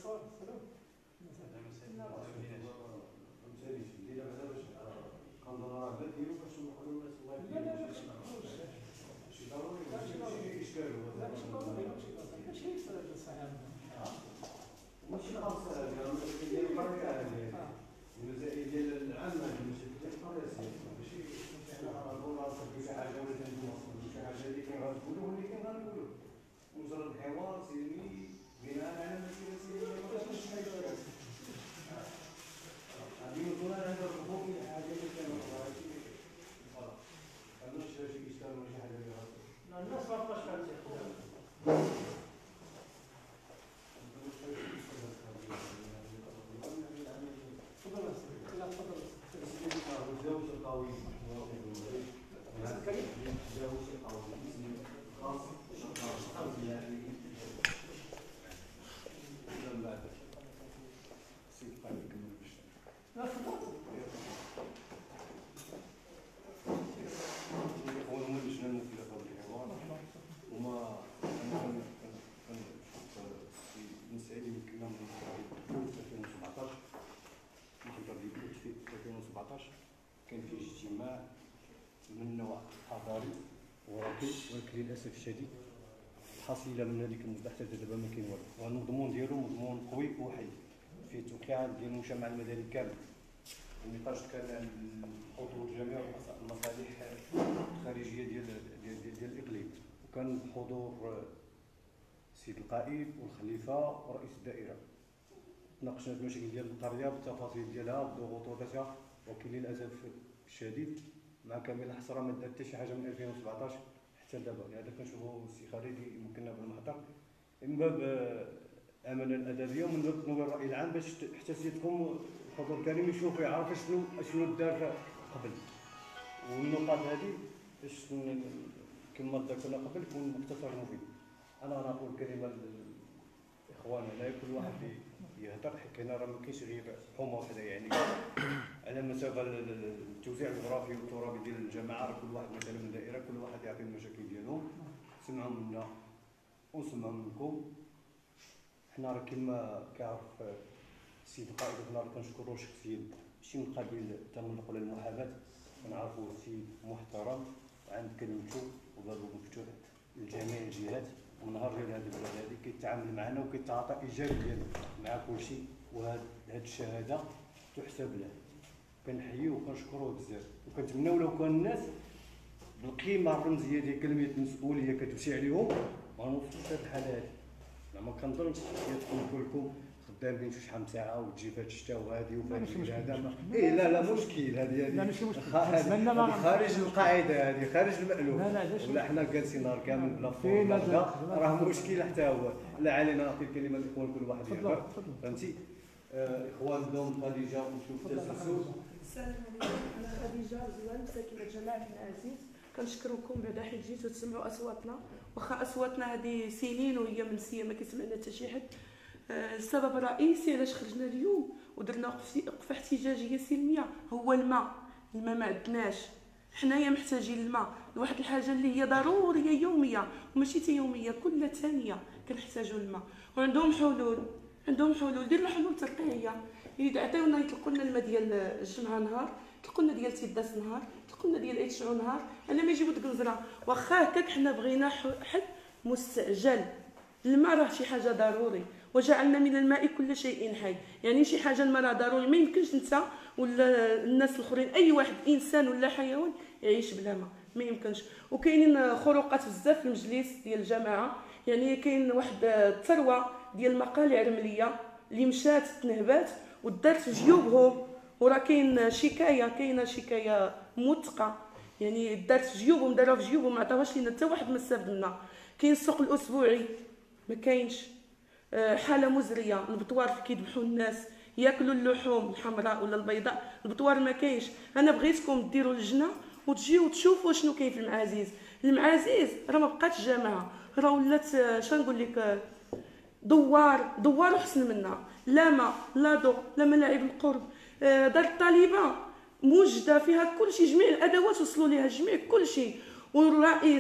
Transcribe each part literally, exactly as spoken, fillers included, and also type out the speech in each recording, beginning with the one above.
ماشي خاصة ديال القرية المسائل ديال العامة المشاكل ديال القرية ماشي حنا غنهضروا نصدقوا شي حاجة ولا تنوصلوا شي حاجة اللي كاين غنقولوا واللي كاين غنقولوا مجرد حوار سلمي بناء على مسيرة سلمية ما كاينش شي حاجة غادي نقولوا أنا هذا الرفض من حاجة اللي كاينة ماشي فوالا عندنا شي إشكال ولا شي حاجة اللي غادي الناس ما بقاش كتعرف كان في اجتماع من نوع حضاري وراقي، ولكن للاسف الشديد الحصيله من هذيك المده حتى دابا ما كاين والو، والمضمون ديالو مضمون قوي وحي فيه توقيعات ديال المجتمع المدني كامل. النقاش كان حضور جميع المصالح الخارجيه ديال ديال ديال الاقليم، وكان بحضور السيد القائد والخليفه ورئيس الدائره. تناقشنا في المشاكل ديال القريه بالتفاصيل ديالها بضغوطاتها، ولكن للاسف الشديد مع كامل الحسره ما دار حتى شي حاجه من ألفين وسبعطاش حتى دابا. لهذا كنشوفوا السي خالد يمكننا بالمحضر من باب الامانه الادبيه ومن باب تنوير الراي العام، باش حتى سيدكم الحضور الكريم يشوف ويعرف شنو شنو دار قبل، والنقاط هذه باش كما ذكرنا قبل يكون مختصر مفيد. انا غنقول كلمه لاخواننا لا كل واحد يهضر، حيت هنا راه ما كاينش غير حومه وحده، يعني على مسافه التوزيع الجغرافي والترابي ديال الجماعه، راه كل واحد مثلا من دائره كل واحد يعطي المشاكل ديالهم، سمعوا منا ونسمعوا منكم. حنا راه كما كيعرف السيد القائد حنا كنشكروه شخصيا، ماشي من قبيل تنطلقوا للمحاماه، كنعرفوا سيد محترم وعند كلمته وبابه مفتوح لجميع الجهات، ونهار ديال هذه البلاد هذه كيتعامل معنا وكيتعاطى ايجابيا مع كل شيء، وهاد هاد الشهاده تحسب له. كنحييه وكنشكروه بزاف، وكنتمناو لو كان الناس بالقيمه الرمزيه ديال كلمه المسؤوليه كتمشي عليهم ما نوصلوش لهاد الحاله هذه. ما كنظنش تكون كلكم خدامين في شحال من ساعه وتجي في هاد الشتا وهادي وفي هذا ايه لا لا مشكل، هذه هذه خارج القاعده، هذه خارج المألوف، ولا حنا جالسين نهار كامل بلا فون راه مشكل حتى هو. لا علينا نعطي الكلمه للاخوان كل واحد يهضر، فهمتي؟ اخوان دوم خديجه ونشوف التسلسل. السلام عليكم، انا خديجه زوان ساكنه جماعه العزيز. كنشكركم بعدا حيت جيتوا تسمعوا اصواتنا، واخا اصواتنا هذه سنين وهي منسيه ما كيسمعنا حتى شي حد. السبب الرئيسي علاش خرجنا اليوم ودرنا وقفه احتجاجيه سلميه هو الماء. الماء ما عندناش، حنايا محتاجين الماء، واحد الحاجه اللي هي ضروريه يوميه وماشي حتى يوميه، كل ثانيه كنحتاجوا الماء. وعندهم حلول، عندهم حلول، ديرنا حلول ترقيعيه. يريد عطيونا يطلقوا لنا الماء ديال الجمعه نهار، يطلقوا لنا ديال تيداس نهار، يطلقوا لنا ديال ايتشعو نهار، انا ما يجيبوا ديك الزرع. واخا هكاك حنا بغينا حل مستعجل. الماء راه شي حاجه ضروري، وجعلنا من الماء كل شيء حي، يعني شي حاجه الماء راه ضروري. ما يمكنش انت ولا الناس الاخرين اي واحد انسان ولا حيوان يعيش بلا ماء، ما يمكنش. وكاينين خروقات بزاف في المجلس ديال الجماعه، يعني كاين واحد الثروه ديال مقالع رمليه اللي مشات تنهبات ودارت في جيوبهم، وراه كاين شكايه، كاينه شكايه موثقه، يعني دارت في جيوبهم، داروها في جيوبهم، ما عطاوهاش لينا حتى واحد ما استافد منها. كاين السوق الاسبوعي ما كاينش، حاله مزريه، البطوار كيذبحوا الناس ياكلوا اللحوم الحمراء ولا البيضاء، البطوار ما كاينش. انا بغيتكم ديروا لجنه وتجيو وتشوفوا شنو كاين في المعازيز. المعازيز راه ما بقاتش جامعه، راه ولات شنو نقول لك دوار، دوار وحسن منها، لا ما لا ضوء لا ملاعب القرب. دار الطالبه موجده فيها كل شيء، جميع الادوات وصلوا ليها، جميع كل شيء. والرئيس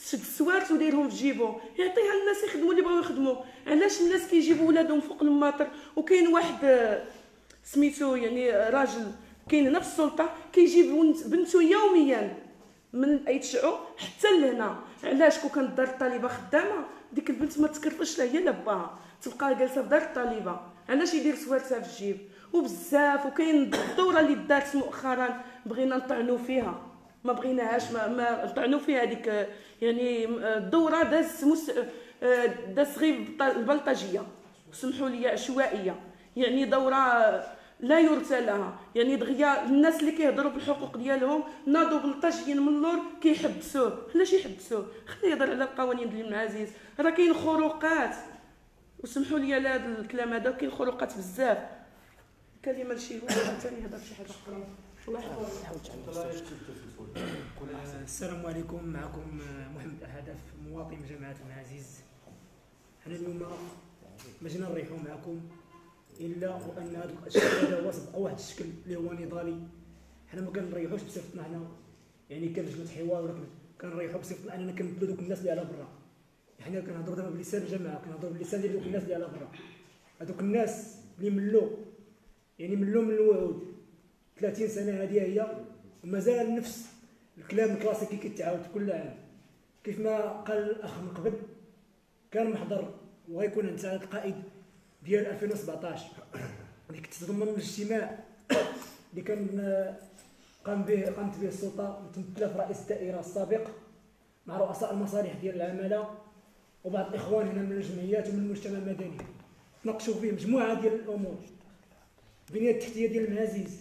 تشد السوارت وديرهم في جيبو، يعطيها للناس يخدموا اللي بغاو يخدموا. علاش الناس كيجيبوا ولادهم فوق الماطر؟ وكاين واحد سميتو يعني راجل كاين هنا في السلطه كيجيب بنته يوميا من اي تشعو حتى لهنا. علاش؟ كون كانت دار الطالبه خدامه ديك البنت ما تكرفش لها هي لا باها، تبقى جالسه في دار الطالبه. علاش يدير سوارتها في الجيب؟ وبزاف. وكاين الدوره اللي دارت مؤخرا بغينا نطعنوا فيها، ما بغيناهاش، ما, ما نطعنوا فيها هذيك يعني الدوره داز مس... داز غير البلطجيه، سمحوا لي عشوائيه، يعني دوره لا يرثى لها. يعني دغيا الناس اللي كيهضروا بالحقوق ديالهم ناضوا بلطجيين من اللور كيحبسوه. علاش يحبسوه؟ خليه يهضر على القوانين ديال العزيز. راه كاين خروقات، وسمحوا لي على هذا الكلام هذا، كاين خروقات بزاف. كلمه لشي واحد ثاني يهضر شي حاجه اخرى. الله يحفظك. السلام عليكم، معكم محمد أحدف مواطن من جماعة المعازيز. حنا اليوم ما جينا نريحوا معكم الا وان هذا الشكل هذا هو صدق واحد الشكل اللي هو نضالي. حنا ما كنريحوش بصفتنا حنا يعني كلجنه حوار، ولكن كنريحوا بصفتنا اننا كنبدلوا دوك الناس اللي على برا. حنا كنهضروا دابا بلسان الجماعه، كنهضروا باللسان ديال دوك الناس اللي على برا، هذوك الناس اللي ملوا يعني ملوا من الوعود ثلاثين سنه هذه هي، ومازال نفس الكلام الكلاسيكي كيتعاود كل عام. كيف ما قال الاخ من قبل كان محضر وغيكون عند سعاده القائد ديال ألفين وسبعطاش اللي كتتضمن الاجتماع اللي كان قام به قامت به السلطه متمثله في رئيس الدائره السابق مع رؤساء المصالح ديال العماله وبعض الاخوان هنا من الجمعيات ومن المجتمع المدني. تناقشوا فيه مجموعه ديال الامور، البنيه التحتيه ديال المعازيز،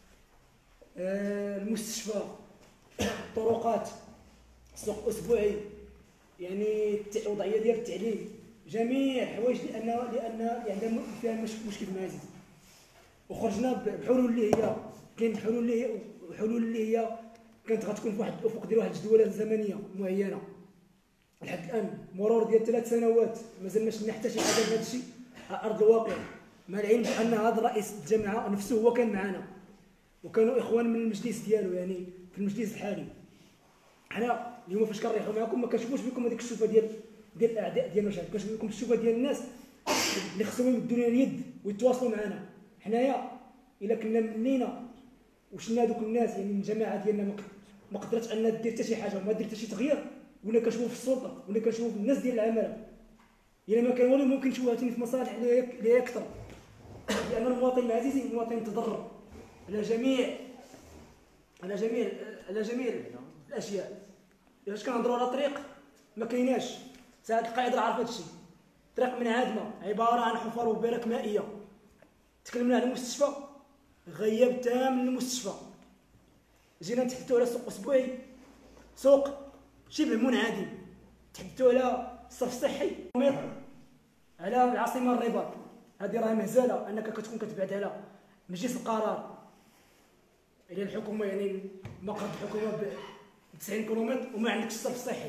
آه المستشفى، الطرقات، السوق الاسبوعي، يعني الوضعيه ديال التعليم، جميع الحوايج لان لان عندنا فيها مشكل معزز. وخرجنا بحلول اللي هي كاين حلول اللي هي حلول اللي هي كانت غتكون في واحد الافق ديال واحد الجدوله زمنيه معينه. لحد الان مرور ديال ثلاث سنوات مازال ما شفنا حتى شي حاجه في هذا الشيء على ارض الواقع، مع العلم بان هذا رئيس الجامعه نفسه هو كان معنا وكانوا اخوان من المجلس ديالو، يعني في المجلس الحالي. حنا اليوم فاش كنريحوا معكم ما كنشوفوش بكم هذيك الشوفه ديال ديال الاعداء ديالنا، كنشوف لكم الشوفه ديال الناس اللي خصهم يمدوا لنا اليد ويتواصلوا معنا. حنايا الا كنا ملينا وشنا دوك الناس يعني الجماعه ديالنا ما قدرتش انها دير حتى شي حاجه وما دير حتى شي تغيير، ولا كنشوفوا في السلطه ولا كنشوفوا في الناس ديال العماله، الا ما كان والو ممكن نشوفوا عاوتاني في مصالح اللي هي اكثر. لان المواطن العزيز مواطن متضرر على جميع على جميع على جميع الاشياء. فاش كنهضروا على طريق ما كايناش، سعاده القائد راه عارف هذا الشيء، طريق منعدمه عباره عن حفر وبرك مائيه. تكلمنا على المستشفى، غياب تام للمستشفى. جينا نتحدثوا على سوق اسبوعي، سوق شبه منعدم. تحدثوا على الصرف الصحي، على العاصمه الرباط، هذه راه مهزله انك كتكون كتبعد على مجلس القرار الى الحكومه، يعني مقر الحكومه ب تسعين كيلومتر وما عندكش الصرف الصحي.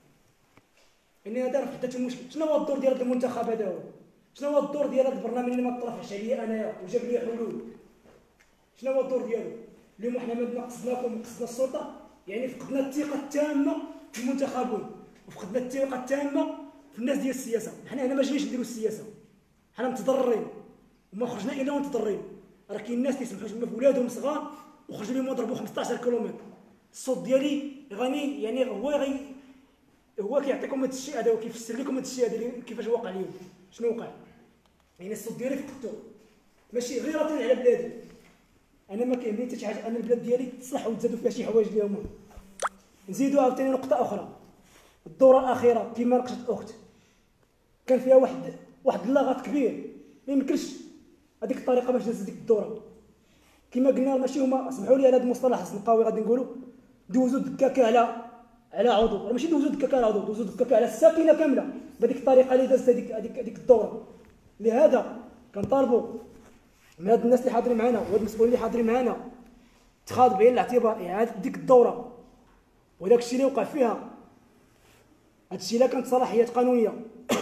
يعني هذا راه في حد ذاته المشكل. شنو هو الدور ديال هذا المنتخب هذا؟ هو شنو هو الدور ديال هذا البرنامج اللي ما طرحش عليا انايا وجاب لي حلول؟ شنو هو الدور ديالو؟ اليوم حنا ما قصدناكم قصدنا السلطه، يعني فقدنا الثقه التامه في المنتخبون وفقدنا الثقه التامه في الناس ديال السياسه. حنا هنا ما جيناش نديروا السياسه، حنا متضررين وما خرجنا الا متضررين. راه كاين الناس تيسمحوا في ولادهم صغار وخرجوا لهم يضربوا خمسطاش كيلومتر. الصوت ديالي غني يعني هو غي هو كيعطيكم هذا الشيء هذا وكيفسر لكم هذا الشيء هذا كيفاش واقع اليوم. شنو وقع؟ يعني الصوت ديالي فقدته، ماشي غيرة على بلادي. انا ما كيهمني حتى شي حاجه، انا البلاد ديالي تصلح وتزادوا فيها شي حوايج اليوم. نزيدوا عاوتاني نقطه اخرى، الدوره الاخيره كما ناقشت الاخت كان فيها واحد واحد اللغط كبير، ما يمكنش هذيك الطريقه باش دازت ديك الدوره. كما قلنا ماشي هما، سمحوا لي على هذا المصطلح السنقاوي غادي نقولوا دوزوا الدكاكه على على عضو، ماشي دوزوا الدكاكه على عضو، دوزوا الدكاكه على الساكنه كامله بهذيك الطريقه اللي دازت هذيك هذيك هذيك الدوره. لهذا كنطالبوا من هاد الناس اللي حاضرين معنا وهاد المسؤولين اللي حاضرين معنا اتخاذ بعين الاعتبار اعاده ديك الدوره وداك الشيء اللي وقع فيها. هاد الشيء لا كانت صلاحيات قانونيه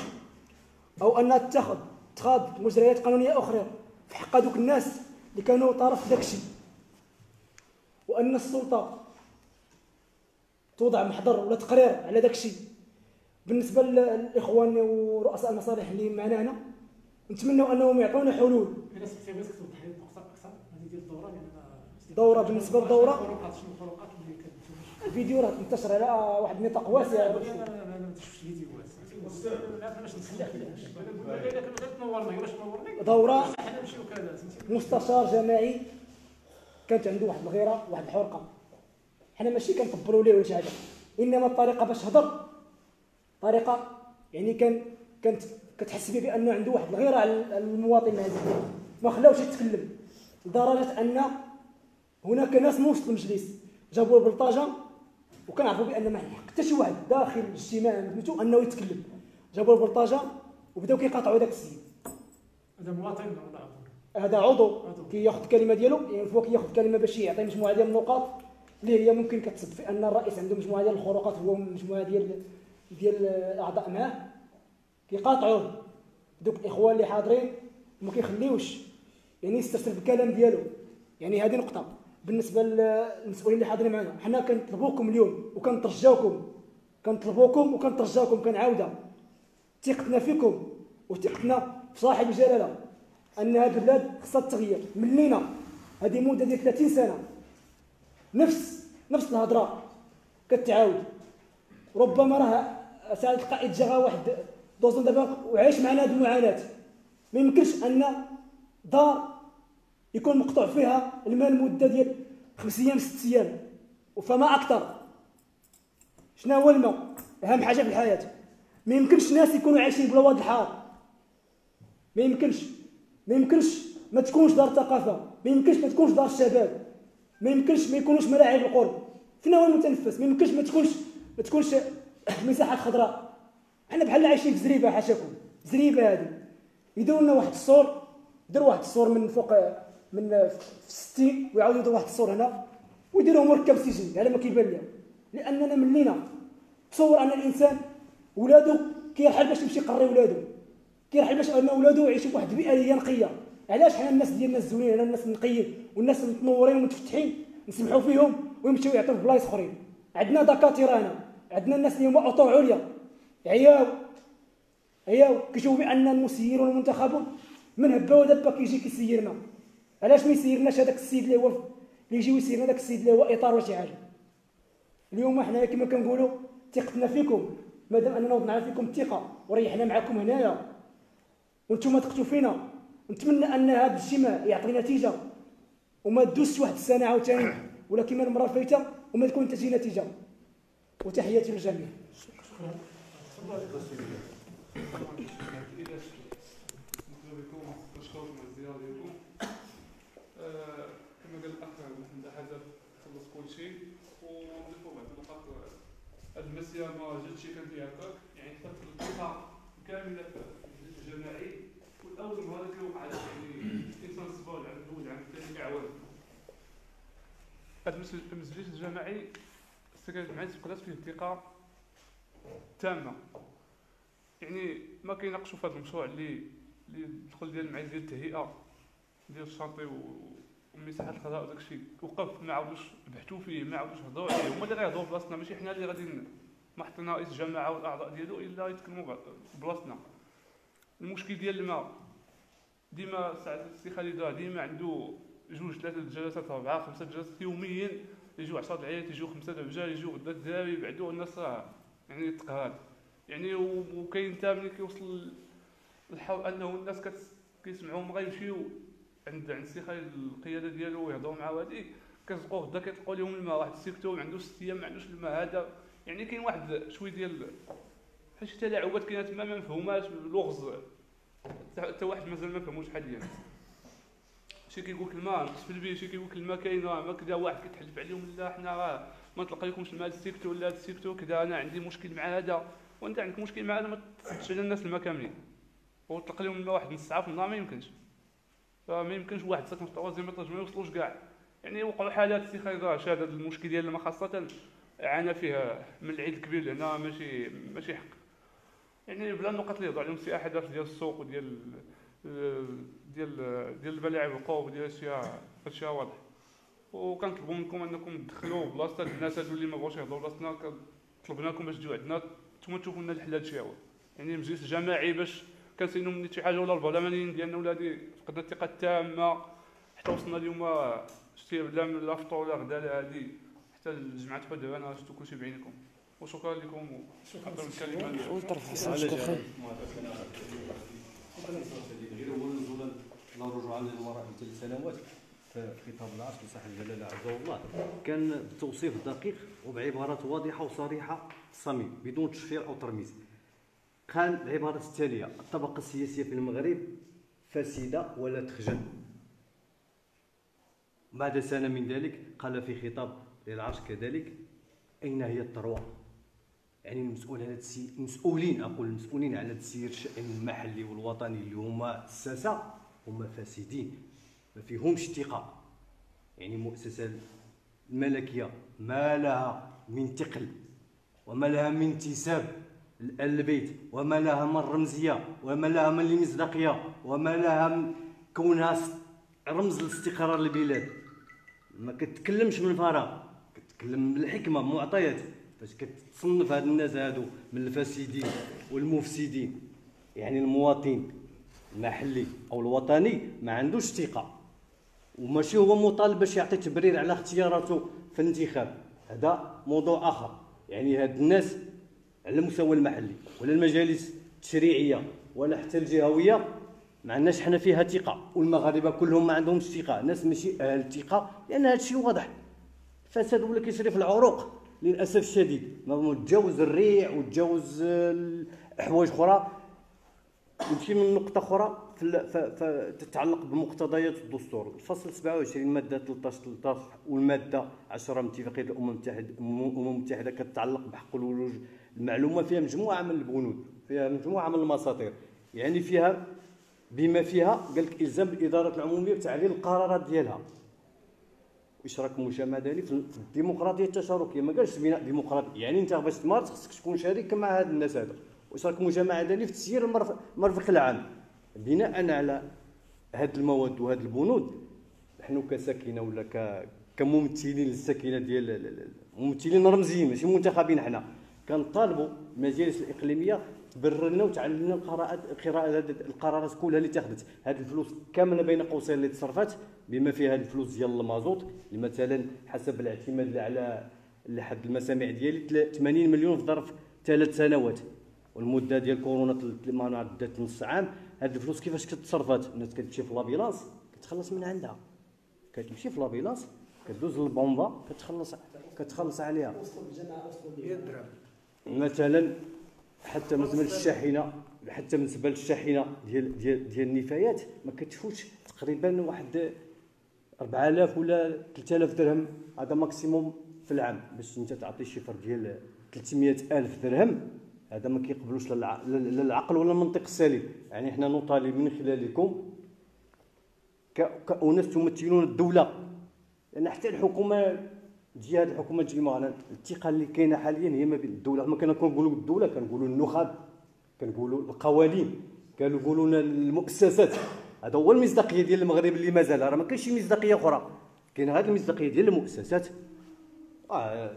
او انها تتخذ اتخاذ مجريات قانونيه اخرى في حق هذوك الناس اللي كانوا طرف داك الشيء، وان السلطه توضع محضر ولا تقرير على داك الشيء. بالنسبه للاخوان ورؤساء المصالح اللي معنا هنا نتمنوا انهم يعطونا حلول. انا سمعتي بغيتك توضح لي اكثر اكثر هذه ديال الدوره لان دوره بالنسبه للدوره الفروقات شنو الفروقات اللي كتشوف الفيديو راه منتشر على واحد النطاق واسع. انا ما شفتش فيديوهات لا باش نخليها الا كان تنورني باش تنورني دوره حنا نمشيو كذا مستشار جماعي كانت عنده واحد الغيره واحد الحرقه، حنا ماشي كنكبروا ليه ولا شي حاجه، انما الطريقه باش هضر طريقه يعني كان كانت كتحس به بانه عنده واحد الغيره على المواطن هذا، ما خلاوش يتكلم لدرجه ان هناك ناس من وسط المجلس جابوا البلطاجه وكنعرفوا بان ما يحق حتى شي واحد داخل الاجتماع سميتو انه يتكلم، جابوا البلطاجه وبداو كيقاطعوا داك السيد. هذا مواطن ولا هذا عضو كياخذ الكلمه ديالو، يعني فوق كياخذ الكلمه باش يعطي مجموعه ديال النقاط اللي هي ممكن كتسبب في ان الرئيس عنده مجموعه ديال الخروقات، هو مجموعه ديال ديال الاعضاء معاه كيقاطعوه. دوك الاخوان اللي حاضرين ما كيخليوش يعني يسترسل بالكلام ديالو. يعني هذه نقطه بالنسبه للمسؤولين اللي حاضرين معنا، حنا كنطلبوكم اليوم وكنترجاوكم كنطلبوكم وكنترجاوكم كنعاودها ثقتنا فيكم وثقتنا في صاحب الجلاله ان هذه البلاد خصها تغير. ملينا هذه مده ديال ثلاثين سنه نفس نفس الهضره كتعاود. ربما راه سعاده القائد جا واحد دوزن دابا وعايش معنا هذه المعاناه. ما يمكنش ان دار يكون مقطوع فيها الماء لمده ديال خمس ايام ست ايام وفما اكثر. شنو هو الماء؟ اهم حاجه في الحياه. ما يمكنش الناس يكونوا عايشين بلا واد الحار، ما يمكنش ما يمكنش ما تكونش دار ثقافه، ما يمكنش ما تكونش دار الشباب، ما يمكنش ما يكونوش ملاعب القرب. فين هو المتنفس؟ ما يمكنش ما تكونش ما تكونش مساحات خضراء. حنا بحال عايشين في زريبه حاشاكم، زريبه هذه. يديروا لنا واحد السور، يديروا واحد السور من فوق من في ستين ويعاودوا يديروا واحد السور هنا ويديروا مركب سجن على ما كيبان لهم. لاننا ملينا. تصور ان الانسان ولادو كيرحل باش يمشي يقري ولادو، كيرحل باش ان ولادو يعيشوا بواحد البيئه اللي هي نقيه. علاش حنا الناس ديالنا الزوينين، حنا الناس النقيين والناس المتنورين والمتفتحين نسمحوا فيهم ويمشيو يعطيو في بلايص اخرين؟ عندنا دكاتره هنا، عندنا الناس اللي هما اطور عليا عياو عياو كيشوفوا بان المسيرون المنتخبون من هبه ودبه كيجي كيسيرنا. علاش ما يسيرناش هذاك السيد اللي هو اللي يجي ويسيرنا داك السيد اللي هو اطار ولا شي حاجه؟ اليوم حنا كما كنقولوا ثقتنا فيكم، مادام اننا وضعنا فيكم الثقه وريحنا معكم هنايا وانتم ثقتوا فينا، نتمنى ان هذا الاجتماع يعطي نتيجه وما تدوزش واحد السنه عاوتاني ولا كما المره الفايته وما تكون حتى شي نتيجه. وتحياتي للجميع. شكرا. كما قال الاخ محمد حسن خلص كل شيء ونضيفوا بعض النقاط. هذه المسيره ما جاتش كان فيها هكاك، يعني حتى الثقه كامله في المجلس الجماعي. والاول مره كيوقع هذا يعني الانسان صبر على الاول على الثاني كعوام. هذا المجلس الجماعي السكرتير الجماعي تبقات فيه الثقه تامه. يعني ما كيناقشوا في هذا المشروع اللي اللي دخل ديال المعايير ديال التهيئه ديال الشاطئ والمساحات الخضراء وداك الشيء وقف ما عاودوش بحثوا فيه، ما عاودوش هضروا عليه. هما اللي غيهضروا بلاصتنا، ماشي حنا اللي غادي ما حطينا رئيس الجماعه والاعضاء ديالو الا يتكلموا بلاصتنا. المشكل ديال الماء ديما ساعه السي خالد ديما عنده جوج ثلاثه جلسات اربعه خمسه جلسات يوميا، يجيو عشرة العيالات، يجيو خمسه الرجال، يجيو غدا الدراري يبعدوا الناس راه يعني تقهاد. يعني وكاين حتى ملي كيوصل الحر انه الناس كيسمعوهم غيمشيو عند عند السي خالد القياده ديالو ويهضروا معاه هادي كيزقوا غدا كيطلقوا لهم الماء. واحد السيكتور ما عندوش ست ايام ما عندوش الماء هذا. يعني كاين واحد شويه ديال بحال شي تلاعبات كاينه تما ما مفهوماش لغز حتى واحد مازال ما فهموش حاليا. شي كيقول لك الماء بالنسبه لي، شي كيقول لك الماء كاين ما كذا، واحد كيتحلف عليهم لا حنا راه ما تلقى لكمش الماء السيكتور ولا هذا السيكتور كذا، انا عندي مشكل مع هذا وانت عندك مشكل مع هذا، ما تسدش على الناس الماء كاملين وتلقى لهم الماء واحد نص ساعه في النهار. ما يمكنش فما يمكنش واحد ساكن في طوازي متر ما يوصلوش كاع. يعني وقعوا حالات السي خالد راه شاد هذا المشكل ديال الماء خاصه عانى فيه من العيد الكبير لهنا ماشي ماشي حق. يعني بلا النقط اللي يهضر عليهم السي احد ديال السوق وديال ديال ديال الملاعب القوه وديال الاشياء هادشي واضح. وكنطلبوا منكم انكم تدخلوا بلاصه الناس هادو اللي ما بغاوش يهضروا بلاصتنا. طلبناكم باش تجيو عندنا نتوما تشوفوا لنا الحل هادشي هو يعني مجلس جماعي باش كنسينو من شي حاجه ولا البرلمانيين ديالنا ولا هادي فقدنا الثقه التامه حتى وصلنا اليوم شتي لا لا فطور ولا غدا لا هادي حتى الجمعه حدود انا شفتو كلشي بعينكم. وشكرا لكم وشكرا الكلمه وطرح غير هو نزول لا رجوع للوراء ثلاث سنوات في خطاب العرش لصاحب الجلاله عز الله كان بتوصيف دقيق وبعبارات واضحه وصريحه صميم بدون تشفير او ترميز. قال العبارات التاليه: الطبقه السياسيه في المغرب فاسده ولا تخجل. بعد سنه من ذلك قال في خطاب للعرش كذلك: اين هي الثروه؟ يعني المسؤول على السي... المسؤولين اقول المسؤولين على تسيير الشأن المحلي والوطني اللي هما الساسه هما فاسدين ما فيهمش ثقه. يعني المؤسسه الملكيه ما لها من ثقل وما لها من انتساب البيت وما لها من رمزيه وما لها من مصداقيه وما لها من كونها رمز لاستقرار البلاد. ما كتكلمش من فراغ، كتكلم بالحكمه بمعطيات فاش كتصنف هاد الناس هادو من الفاسدين والمفسدين. يعني المواطن المحلي او الوطني ما عندوش ثقه وماشي هو مطالب باش يعطي تبرير على اختياراته في الانتخاب، هذا موضوع اخر. يعني هاد الناس على المستوى المحلي ولا المجالس التشريعيه ولا حتى الجهويه ما عندناش حنا فيها ثقه، والمغاربه كلهم ما عندهمش ثقه، ناس ماشي اهل الثقه لان هذا الشيء واضح. الفساد ولا كيسري في العروق للاسف الشديد، ما تجاوز الريع وتجاوز حوايج اخرى. نمشي من نقطه اخرى تتعلق بمقتضيات الدستور. الفصل سبعة وعشرين ماده ثلاثة عشر ثلاثة عشر والماده عشرة من اتفاقيه الامم المتحده الامم المتحده كتتعلق بحق الولوج المعلومه، فيها مجموعه من البنود، فيها مجموعه من المساطير. يعني فيها بما فيها قال لك الزام الادارات العموميه بتعديل القرارات ديالها واشراك المجتمع المدني في الديمقراطيه التشاركيه. ما قالش بناء ديمقراطي، يعني انت باش تمارس خصك تكون شريك مع هاد الناس هذا، واشراك المجتمع المدني في تسيير المرفق العام. بناء على هاد المواد وهاد البنود نحن كساكنه ولا ك كممثلين للساكنه ديال ممثلين رمزيين ماشي منتخبين، حنا كنطالبوا المجالس الاقليميه تبرر لنا وتعلم لنا القراءات قراءه القرارات كلها اللي تاخذت. هذه الفلوس كامله بين قوسين اللي تصرفات بما فيها الفلوس ديال المازوت اللي مثلا حسب الاعتماد على لحد المسامع ديالي ثمانين مليون في ظرف ثلاث سنوات، والمده ديال كورونا ما عدت نص عام. هذه الفلوس كيفاش كتصرفات؟ الناس كتمشي في لابيلانس كتخلص من عندها، كتمشي في لابيلانس كدوز للبومبا كتخلص كتخلص عليها مثلا. حتى بالنسبه للشاحنه حتى بالنسبه للشاحنه ديال ديال ديال النفايات ما كتفوتش تقريبا واحد أربعة آلاف ولا ثلاثة آلاف درهم، هذا ماكسيموم في العام. باش انت تعطي شيفر ديال ثلاثمية ألف درهم هذا ما كيقبلوش لا العقل ولا المنطق السليم. يعني حنا نطالب من خلالكم كأناس تمثلون الدوله، لان حتى الحكومه تجي هذه الحكومه تجي معنا الثقه اللي كاينه حاليا هي ما بين الدوله. ما كنقولوا الدوله كنقولوا النخب، كنقولوا القوانين، كنقولوا المؤسسات. هذا هو المصداقيه ديال المغرب اللي مازال راه ما كاينش شي مصداقيه اخرى، كاين هذه المصداقيه ديال المؤسسات آه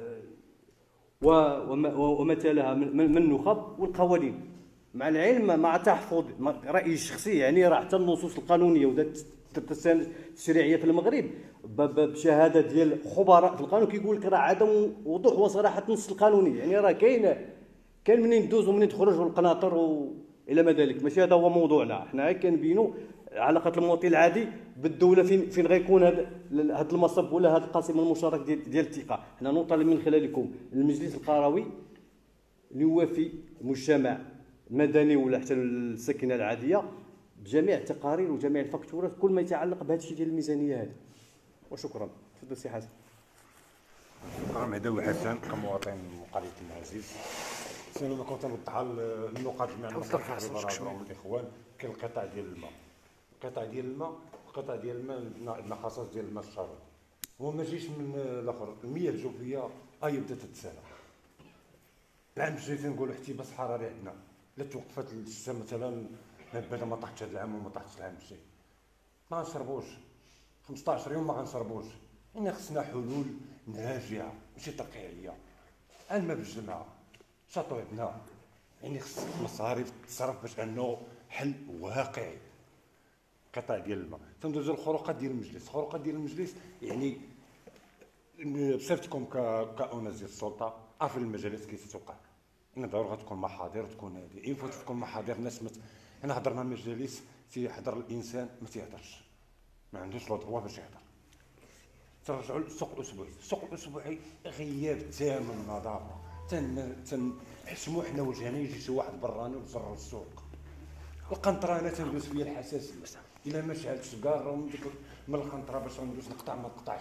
وما تلاها من النخب والقوانين، مع العلم مع تحفظ رايي الشخصي. يعني راه حتى النصوص القانونيه وذات التشريعيه في المغرب بشهاده ديال خبراء في القانون كيقول لك راه عدم وضوح وصراحه النص القانوني. يعني راه كاين كاين منين ندوز ومنين تخرج والقناطر والى ما ذلك. ماشي هذا هو موضوعنا، حنا كنبينوا علاقه المواطن العادي بالدوله فين فين غيكون هذا هذا المصب ولا هذا القاسم المشترك ديال ديال الثقه. حنا نطالب من خلالكم المجلس القروي ليوافي المجتمع المدني ولا حتى الساكنه العاديه بجميع التقارير وجميع الفاكتورات كل ما يتعلق بهذا الشيء ديال الميزانيه هذه. وشكرا. تفضل سي حسن. شكرا مهداوي حسن كمواطن من قريه المعزيز. سينو ما كنت نوضح النقاط اللي عندنا الاخوان. كاين القطاع ديال الماء، القطاع ديال الماء القطاع ديال الماء عندنا خصائص ديال الماء الشربي. هو ما جيش من الاخر. المياه الجوفيه هي بدات تتسالى. العام الجاي تنقولوا احتباس حراري عندنا، لا توقفات الشتاء مثلا بعد ما طاحتش هذا العام وما طاحتش العام الجاي ما غنشربوش خمسطاش يوم ما غنشربوش. إن خصنا حلول ناجعة ماشي ترقيعية. الماء بالجماعة شاطو عندنا، يعني خص المصاريف تصرف باش انه حل واقعي. قطع ديال الماء تندوزو الخروقات ديال المجلس. الخروقات ديال المجلس يعني بصفتكم كأناس ديال السلطة عارفين المجالات كي تتوقع، ان ضروري غتكون محاضر تكون هذه اين فوت تكون محاضر الناس مت... حنا هضرنا مجالس تيحضر الانسان ما تيهضرش، ما عندوش لو دروا باش يهضر. ترجعوا للسوق الاسبوعي. السوق الاسبوعي غياب تام من النظافه، تن تنحشموا حنا وجهنا يجي شي واحد براني ويزر السوق. القنطرانه تندوز فيها الحساسيه، الا ما شعلتش كار من ديك من القنطره باش ندوز نقطع ما تقطعش.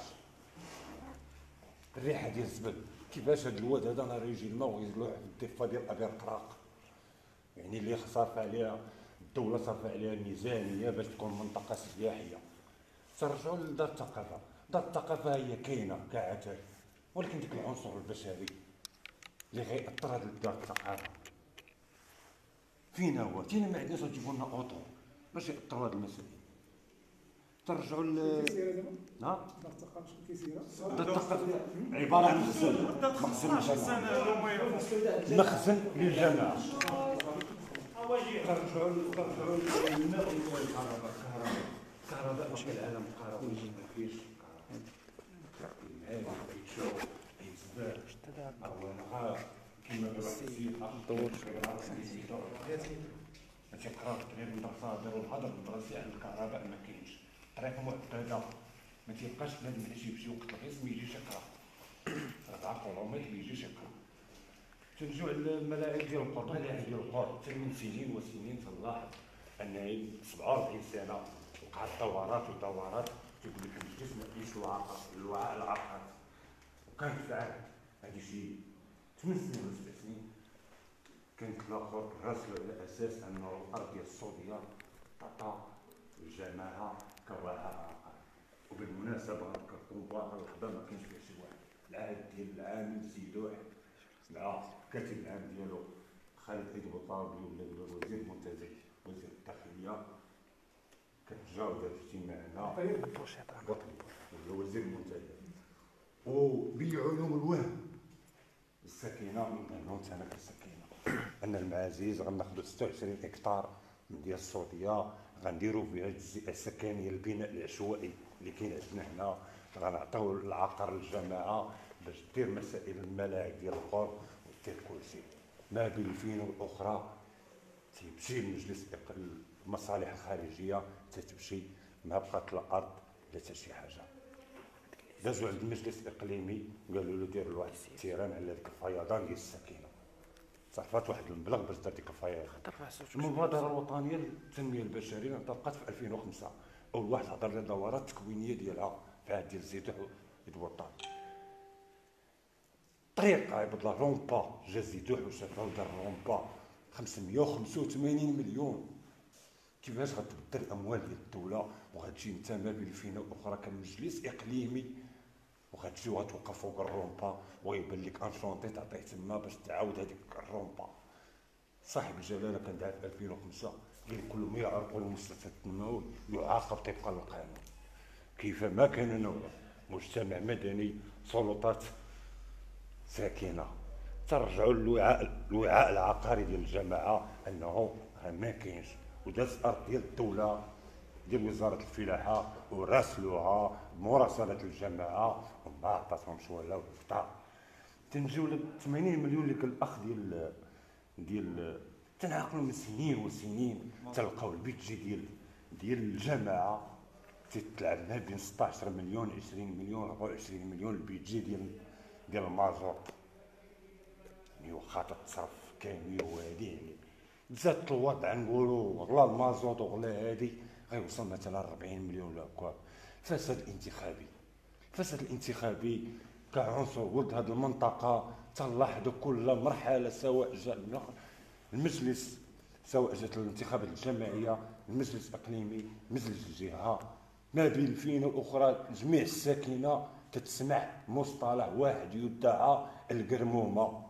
الريحه ديال الزبل كيفاش هذا الواد هذا نهار يجي الماء ويزلوه في الضفه ديال ابير قراق، يعني اللي صارفه عليها الدوله صارفه عليها ميزانيه باش تكون منطقه سياحيه. ترجعوا لدار الثقافه. دار الثقافه هي كاينه كعتاد، ولكن ديك العنصر البشري اللي غيأثر هذا دار الثقافه فينا هو؟ تينا ما عندناش نجيبوا لنا اوطو باش يأثروا هذه المسائل. ترجعوا ل نعم دار الثقافه شكون كيسيرها؟ دار الثقافه عباره عن مخزن، مخزن للجماعه، مخزن للجماعه. ترجعوا ترجعوا للماء والكهرباء. الكهرباء الكهرباء ماشي العالم الكهرباء ما فيش الماء كيتشوف كيزبال اولا كيما الدور ما تيقراوش الطريق المدرسه داروا الهضر المدرسي على الكهرباء ما كاينش، الطريق معقده ما تيبقاش بنادم يمشي يمشي وقت الغيث ما يجيش يقرا، ربعه كيلومتر ما يجيش يقرا. تنجيو على الملاعب ديال القرب. الملاعب ديال القرب حتى من سنين وسنين تنلاحظ ان سبعة وأربعين سنه وقعت دورات ودورات تيقول لك المجلس ما فيهش الوعاء الوعاء العقار، وكانت فعلا هذه شي ثمان سنين ولا سبع سنين كانت الاخر راسلوا على اساس انه الارض ديال السعوديه تعطى الجماعه كوعاء عقار. وبالمناسبه غنذكركم بواحد اللحظه ما كانش فيها شي واحد، العهد ديال العامل زيدوح مع الكاتب العام ديالو خالد عيد بوطابلي ولا الوزير المنتزه وزير الداخليه كتجاوب هذا اجتماعنا بطلي ولا وزير المنتزه وبيعوا لهم الوهم السكينه من انهم انا كالسكينه ان المعازيز غناخذوا ستة وعشرين هكتار من ديال السعوديه غنديروا فيها الجزيئه السكنيه البناء العشوائي اللي كاين عندنا هنا، غنعطيو العقار للجماعه باش دير مسائل الملاعب ديال القرب ودير كلشي. ما بين الفين والاخرى تيمشي المجلس المصالح الخارجيه تتمشي، ما بقات لا ارض لا حتى شي حاجه. دازوا عند المجلس الاقليمي قالوا له دير واحد التيران على ديك الفيضان ديال السكينه، صرفات واحد المبلغ باش دار ديك الفيضان. المبادره الوطنيه للتنميه البشريه طبقات في ألفين وخمسة، اول واحد حضر لها الدورات التكوينيه ديالها في عهد ديال زيدوح ودبوطال. طريقه عبد الله رومبا جا زيدوح وشافها ودار رومبا خمسمية وخمسة وثمانين مليون. كيفاش غتبدل الاموال ديال الدوله وغتجي انت ما بين الفينه والاخرى كمجلس اقليمي وغتجي وغتوقف فوق الرومبا ويبان لك انشونتي تعطيه تما باش تعاود هذيك الرومبا. صاحب الجلاله كان دعا في ألفين وخمسة قال كل ما يعرقوا المستثمر التنموي يعاقب طبقا للقانون. كيف ما كان نوع مجتمع مدني سلطات ساكنه ترجعوا للوعاء الوعاء العقاري ديال الجماعه انه راه ما كاينش، وداز ارض ديال الدوله ديال وزاره الفلاحه وراسلوها بمراسله الجماعه وما عطاتهمش ولا وفطار. تنجيو ل ثمانين مليون اللي كان الاخ ديال ديال تنعقلوا من سنين وسنين تلقاو البيدجي ديال ديال الجماعه تتلعب ما بين ستة عشر مليون عشرين مليون أربعة وعشرين مليون البيدجي ديال ديال المازوط. يعني واخا تتصرف كامل وهادي يعني زادت الوضع نقولوا غلا المازوط وغلا هادي غيوصل مثلا أربعين مليون ولا هكا. الفساد الانتخابي الفساد الانتخابي كعنصر ولد هذه المنطقه تلاحظوا كل مرحله سواء جاء المجلس سواء جات الانتخابات الجماعيه المجلس الاقليمي مجلس الجهه ما بين الفينه والاخرى جميع الساكنه تتسمع مصطلح واحد يدعى القرمومه.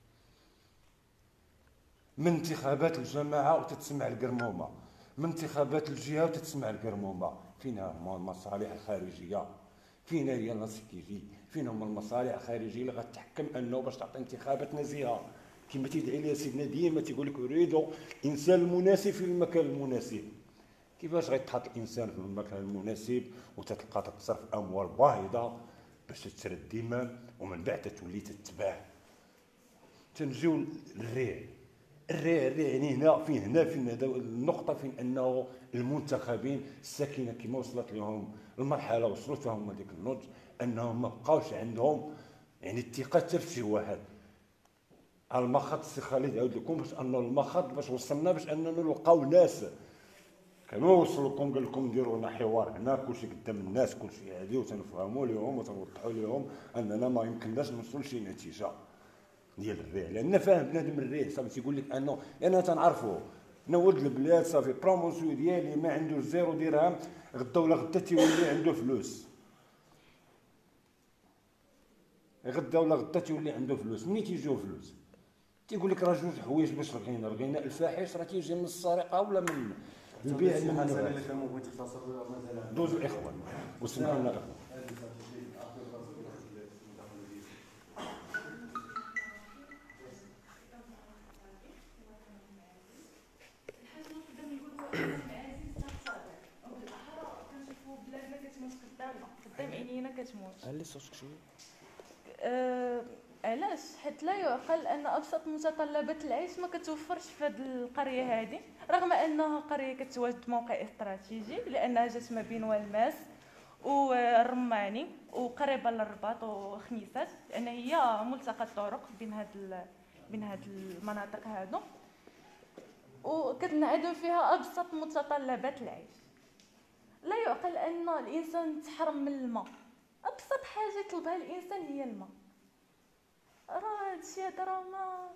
من انتخابات الجماعه وتتسمع القرمومه، من انتخابات الجهه وتتسمع القرمومه. فينها المصالح الخارجيه، فين هي لاسيكيفي؟ فين هما المصالح الخارجيه اللي غتحكم انه باش تعطي انتخابات نزيهه؟ كما تيدعي ليها سيدنا ديما تيقول لك اريد الانسان المناسب في المكان المناسب. كيفاش غيتحط الانسان في المكان المناسب وتتلقى تتصرف اموال باهظه باش تسرى الدماء ومن بعد تولي تتباع؟ تنجيو للريع. الريع الريع يعني هنا فين هنا فين هذا النقطه فين انه المنتخبين الساكنه كما وصلت لهم المرحله وصلت لهم هذيك النضج انهم ما بقاوش عندهم يعني الثقه حتى في شي واحد. المخاض السي خالد يعاود لكم باش انه المخاض باش وصلنا باش اننا نلقاو ناس كانوا وصلوا لكم قال لكم ديروا لنا حوار هنا كلشي قدام الناس كلشي عادي وتنفهموا لهم وتوضحوا لهم اننا ما يمكنناش نوصلوا لشي نتيجه ديال الريع. لان فاهم بنادم الريع صافي تيقول لك انه انا تنعرفو انا ولد البلاد صافي بروموسيون ديالي ما عنده زيرو درهم غدا ولا غدا تيولي عنده فلوس غدا ولا غدا تيولي عنده فلوس. منين تيجيو فلوس؟ تيقول لك راه جوج حوايج باش رغينا رغينا الفاحش راه تيجي من السرقه ولا من البيع من دوز الاخوان وسمعوا لنا الاخوان. قدام عينينا كتموت. علي صوتك شويه. أه علاش؟ حيت لا يعقل ان ابسط متطلبات العيش ما كتوفرش في هذه القريه هذه، رغم انها قريه كتواجد في موقع استراتيجي لانها جات ما بين والماس والرماني وقريبه للرباط وخميسات، لان هي ملتقى الطرق بين هاد بين هاد المناطق هادو، وكتنعدم فيها ابسط متطلبات العيش. لا يعقل ان الانسان تحرم من الماء، ابسط حاجه يطلبها الانسان هي الماء. راه هادشي هذا راه ما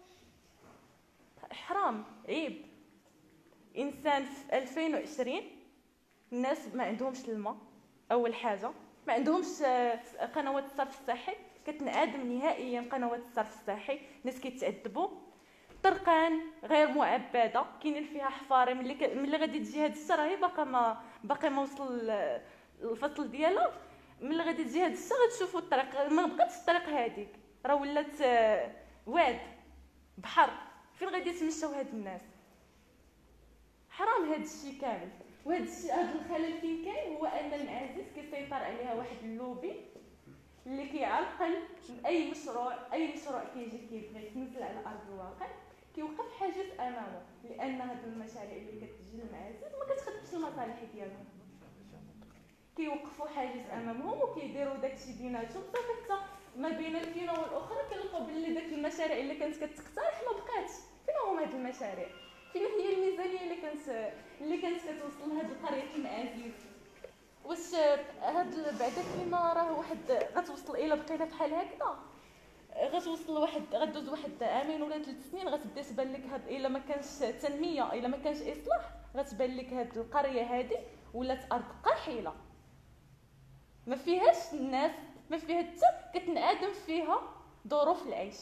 حرام، عيب. انسان في ألفين وعشرين الناس ما عندهمش الماء، اول حاجه ما عندهمش قنوات الصرف الصحي، كتنعدم نهائيا قنوات الصرف الصحي، الناس كيتعذبوا. طرقان غير معبده كاينين فيها حفاري، ملي ك... ملي غادي تجي هاد الشتا راهي باقا ما باقي ما وصل الفصل ديالها، ملي غادي تجي هاد الشتا غتشوفوا الطريق ما بقاتش الطريق هذيك، راه ولات واد بحر، فين غادي يتمشاو هاد الناس؟ حرام هاد الشيء كامل. وهاد الشيء هاد الخلل فين كاين هو ان المعازيز كيسيطر عليها واحد اللوبي اللي كيعرقل اي مشروع اي مشروع كيجي كيبغي يتنزل على ارض الواقع كيوقف حاجز امامه، لان هاد المشاريع اللي كتجي للمعازيز ما كتخدمش المصالح ديالهم، كيوقفوا حاجز امامهم وكيديروا داكشي بيناتهم صافي. حتى ما بين الفينه والاخرى كنلقاو بلي داك المشاريع اللي كانت كتقترح ما بقاتش. فين هما هاد المشاريع؟ فين هي الميزانيه اللي كانت اللي كانت كتوصل لهاد القريه المعازيز؟ واش هاد بعدا كيما راه واحد غتوصل الى بقينا بحال هكذا غتوصل واحد غدوز واحد عامين ولا ثلاث سنين غتبدا تبان لك هاد الا ما كانش تنميه الا ما كانش اصلاح غتبان لك هاد القريه هذه ولات ارض قحيله ما فيهاش الناس، ما فيها حتى كتنعدم فيها ظروف العيش.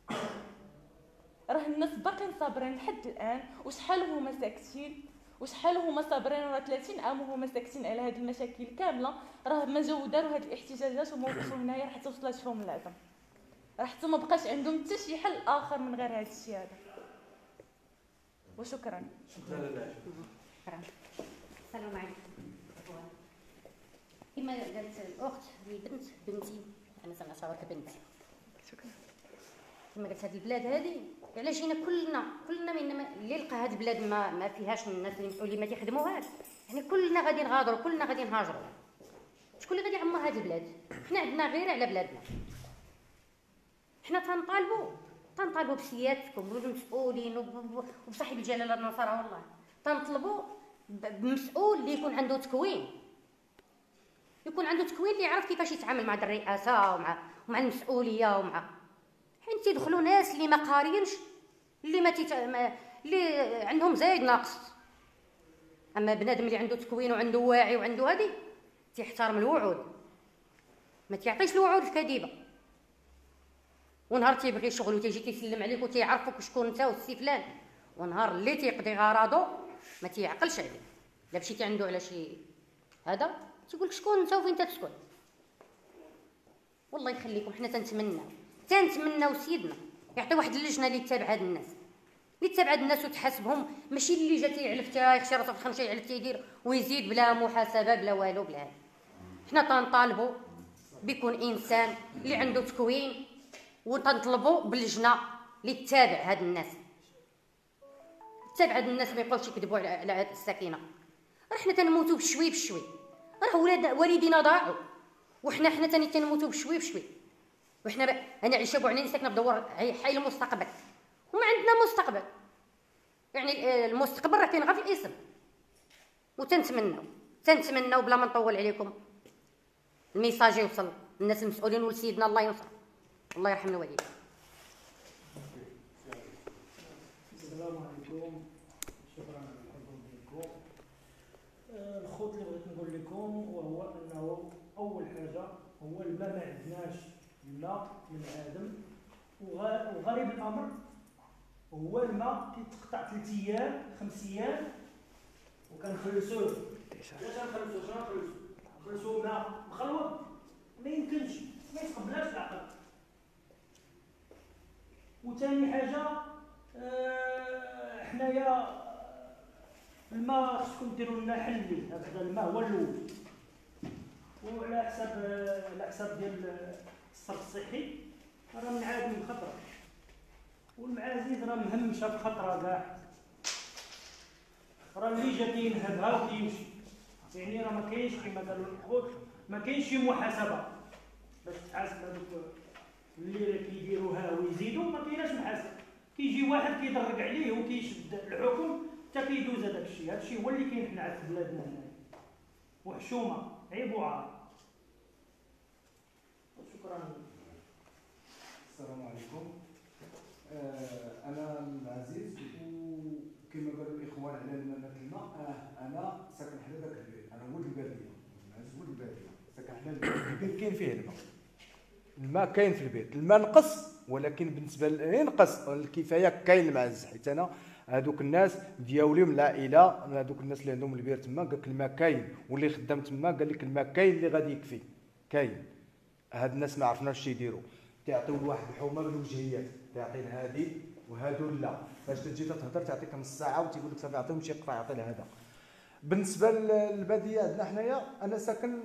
راه الناس باقيين صابرين لحد الان، وشحال هما ساكتين وشحال هما صابرين، راه ثلاثين عام وهما ساكتين على هذه المشاكل كامله. راه ما جاو داروا هذه الاحتجاجات وما وقفوا هنايا حتى وصلت فيهم العدم، راه حتى ما بقاش عندهم حتى شي حل اخر من غير هذا الشيء هذا. وشكرا. شكرا. السلام عليكم. كما قالت الاخت هي بنت بنتي، انا سنعتبرها كبنتي. شكرا. كما قالت هذه البلاد هذه علاش جينا كلنا كلنا من اللي لقى هذه البلاد ما ما فيهاش الناس اللي ما تيخدموهاش، يعني كلنا غادي نغادروا كلنا غادي نهاجروا. شكون اللي غادي يعمر هذه البلاد؟ حنا عندنا غير على بلادنا. حنا تنطالبوا تنطالبوا بسيادتكم وبالمسؤولين وبصاحب الجلاله النصارى والله تنطلبوا بمسؤول اللي يكون عنده تكوين، يكون عنده تكوين اللي يعرف كيفاش يتعامل مع الرئاسه ومع ومع المسؤوليه ومع حين تيدخلوا ناس اللي ما قارينش اللي ما, تيت... ما اللي عندهم زايد ناقص. اما بنادم اللي عنده تكوين وعنده واعي وعنده هذه تيحترم الوعود، ما تيعطيش الوعود الكاذبه، ونهار تيبغي شغل وتيجي كيسلم عليك وتيعرفك شكون انت والسي فلان، ونهار اللي تيقضي غراضو ما تيعقلش عليك. لا مشيتي عنده على شي هذا تيقول لك شكون انت وفين تسكن. والله يخليكم حنا تنتمناو تنتمناو سيدنا يعطي واحد اللجنه اللي تتابع هاد الناس اللي تتابع هاد الناس وتحاسبهم، ماشي اللي جا تيعلف تا يخشى راسو في الخمسه يعلف تيدير ويزيد بلا محاسبه بلا والو بلا. حنا تنطالبوا بيكون انسان اللي عنده تكوين، وتنطلبوا باللجنه اللي تتابع هاد الناس تتابع هاد الناس ما يبقاوش يكذبوا على على هاد السكينه. راه حنا تنموتوا بشوي بشوي، راه ولاد والدينا ضاعوا وحنا حنا تاني تنموتوا بشوي بشوي، وحنا ب... انا عايشه بوعنين ساكنه بدور حي المستقبل وما عندنا مستقبل. يعني المستقبل راه كاين غير في الاسم. وتنتمناو تنتمناو بلا ما نطول عليكم الميساج يوصل الناس المسؤولين ولسيدنا الله ينصر الله يرحم الوالدين. السلام عليكم، شكرا على الحضور ديالكم. الخوت اللي بغيت نقول لكم وهو انه اول حاجه هو الماء ما عندناش الماء من ادم، وغريب الامر هو الماء كيتقطع ثلاث ايام خمس ايام وكنخلصوه. علاش غنخلصوه؟ شنو غنخلصو؟ نخلصو ماء مخلوط؟ ما يمكنش، ما يتقبلهاش العقل. وثاني حاجه آه حنايا الماء خصكم ديروا لنا حل ليه، هذا الماء هو الاول، وعلى حساب على حساب ديال الصرف الصحي راه من عادي خطره، والمعازيز راه مهمشه بخطره كاع، راه اللي جا كينهبها وكيمشي، يعني راه ما كاينش كما قالوا الخوت ما كاينش شي محاسبه باش تحاسب هذوك اللي كيديروها ويزيدوا، ما كايناش محاسبه. كيجي واحد كيدرق عليه وكيشد الحكم حتى كيدوز هذاك الشيء. هذا الشيء هو اللي كاين حنا في بلادنا هنا، وحشومه عيب وعار. شكرا. السلام عليكم. آه انا العزيز، وكما قالوا الاخوان على الماء، آه انا ساكن حدا ذاك البيت، انا ولد الباديه، العزيز ولد الباديه، ساكن حدا البيت كاين فيه الماء. الماء كاين في البيت، الماء نقص، ولكن بالنسبه لي نقص الكفايه كاين المعز، حيت انا هذوك الناس دياولي من العائله، هذوك الناس اللي عندهم البير تما قال لك الماء كاين، واللي خدام تما قال لك الماء كاين اللي غادي يكفي كاين. هاد الناس ما عرفناش شي يديروا، تعطيو لواحد الحومه من الوجهيات، تعطي لهادي وهادو لا، فاش تجي تهضر تعطيك نص ساعه وتيقول لك صافي عطيهم شي قطعه يعطي لهذا. بالنسبه للباديه عندنا حنايا، انا ساكن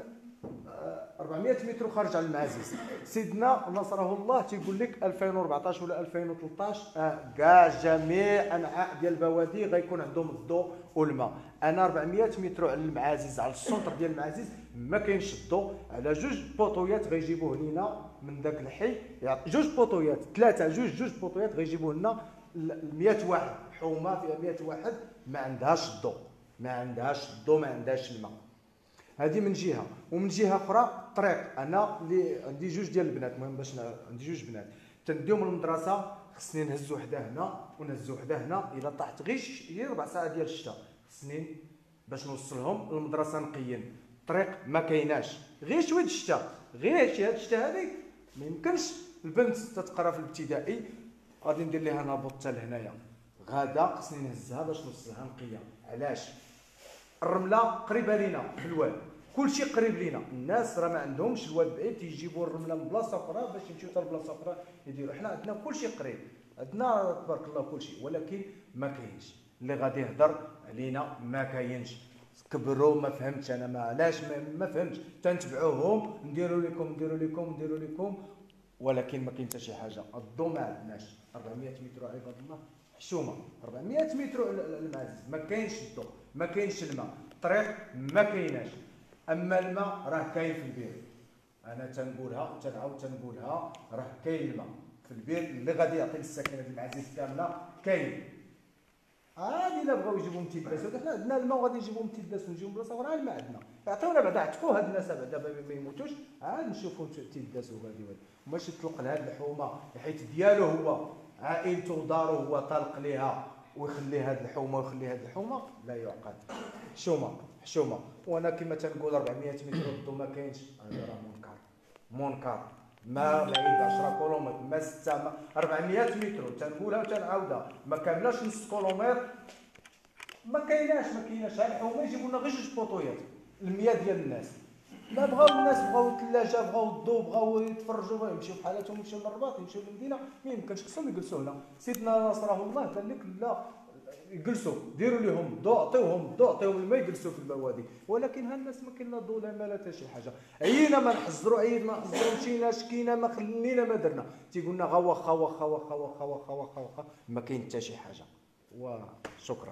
أربعمائة متر خارج على المعازيز. سيدنا نصره الله تيقول لك ألفين وأربعطاش ولا ألفين وثلاطاش آه كاع جميع انحاء ديال البوادي غيكون عندهم الضوء والماء. انا أربعمائة متر على المعازيز، على السونتر ديال المعازيز ما كاينش الضوء، على جوج بوطويات غيجيبوه لينا من ذاك الحي، جوج بوطويات ثلاثه جوج جوج بوطويات غيجيبوه لنا مئة واحد، حومه فيها مئة واحد ما عندهاش الضوء، ما عندهاش الضوء، ما عندهاش الماء. هذه من جهه، ومن جهه اخرى الطريق، انا اللي عندي جوج ديال البنات، المهم باش عندي جوج بنات تنديهم للمدرسه، خصني نهزو حدا هنا ونهزو حدا هنا، الا طاحت غير شي ربع ساعه ديال الشتاء خصني باش نوصلهم للمدرسه نقيين. الطريق ما كايناش، غير شويه الشتاء، غير شي هاد الشتاء هذيك ما يمكنش البنت تتقرا في الابتدائي غادي ندير ليها نابوط حتى لهنايا، غادا خصني نهزها باش نوصلها نقيه. علاش؟ الرمله قريبه لينا في الواد، كلشي قريب لينا، الناس راه ما عندهمش الواد بعيد تيجيبوا الرمله من بلاصه اخرى باش يمشيو حتى لبلاصه اخرى يديروا. حنا عندنا كلشي قريب، عندنا تبارك الله كلشي، ولكن ما كاينش اللي غادي يهضر علينا، ما كاينش. كبروا ما فهمتش انا، ما علاش ما, ما فهمتش، تنتبعوهم نديروا لكم نديروا لكم نديروا لكم، ولكن ما كاين حتى شي حاجه. الضو ما عندناش. أربعمائة متر عباد الله حشومه، أربعمائة متر المعزز ما كاينش الضو، ما كاينش الماء، الطريق ما كايناش. اما الماء راه كاين في البير، انا تنقولها تنعاود تنقولها، راه كاين الماء في البير اللي غادي يعطي السكنه المعزز كامله كاين. عادي الا بغاو يجيبوا امتداس، حنا عندنا الماء وغادي يجيبوا امتداس ونجيو من بلاصه اخرى، الماء عندنا، يعطيونا بعدا عتقوا هاد الناس بعدا ما يموتوش، عاد نشوفوا امتداس وغادي وغادي، ماشي تطلق لهاد الحومه حيت ديالو هو، عائلته ودارو هو طالق ليها ويخلي هاد الحومه ويخلي هاد الحومه، لا يعقل. حشومه حشومه. وانا كما تنقول أربعمائة متر الضو ما كاينش، هذا راه منكر منكر، ما بعيد عشرة كيلومتر، ما ستة، ما أربعمائة متر، تنقولها وتنعاودها، ما كاملاش نص كيلومتر، ما كايناش ما كايناش. هاد الحومه يجيبوا لنا غير جوج بوطويات المياه ديال الناس، لا بغاو الناس بغاو الثلاجه بغاو الضو بغاو يتفرجوا بغاو يمشيو بحالاتهم يمشيو للرباط يمشيو للمدينه ما يمكنش خصهم يجلسوا هنا. سيدنا نصره الله قال لك لا يجلسوا ديروا لهم الضوء عطيوهم الضوء عطيوهم الماء يجلسوا في البوادي، ولكن ها الناس ما كاين لا ضوء لا ما لا حتى شي حاجه. عيينا ما نحزروا عيينا ما نحزروا مشينا شكينا ما خلينا ما درنا تيقولنا غا واخا واخا واخا واخا واخا واخا واخا ما كاين حتى شي حاجه. وشكرا.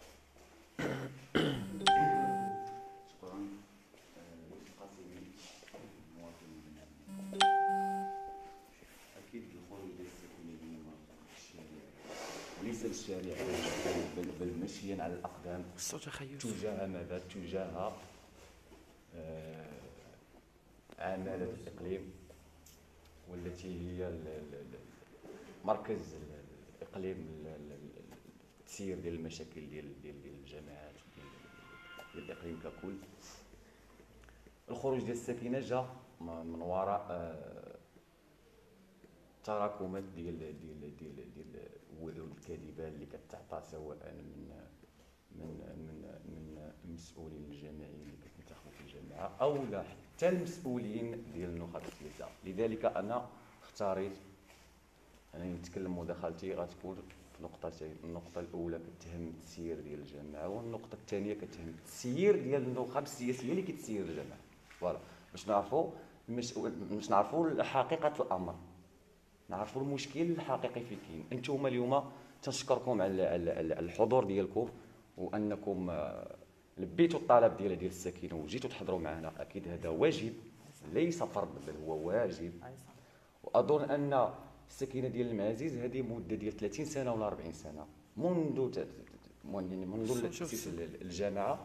ليس الشارع بل, بل مشيا على الأقدام تجاه ماذا؟ تجاه آه عمالة الإقليم والتي هي مركز الإقليم التسيير ديال المشاكل ديال ديال الجماعات ديال الإقليم ككل. الخروج ديال السكينة جا من وراء آه تراكمات ديال ديال ديال ديال الوعود الكاذبه اللي كتعطى سواء من من من من المسؤولين الجامعيين اللي كينتخبوا في الجامعه او لا حتى المسؤولين ديال النخب الثلاثه. لذلك انا اختاريت انا نتكلم مداخلتي غتكون في نقطتين. النقطه الاولى كتهم التسيير ديال الجامعه، والنقطه الثانيه كتهم التسيير ديال النخب السياسيه اللي كتسير الجامعه. فوالا باش نعرفوا باش نعرفوا حقيقه الامر، نعرفوا المشكل الحقيقي في كاين. انتم اليوم تنشكركم على الحضور ديالكم وانكم لبيتوا الطلب ديال ديال السكينه وجيتوا تحضروا معنا. اكيد هذا واجب ليس فرض بل هو واجب. واظن ان السكينه ديال المعازيز هذه مده ديال ثلاثين سنه ولا أربعين سنه منذ يعني منذ تاسيس الجامعه.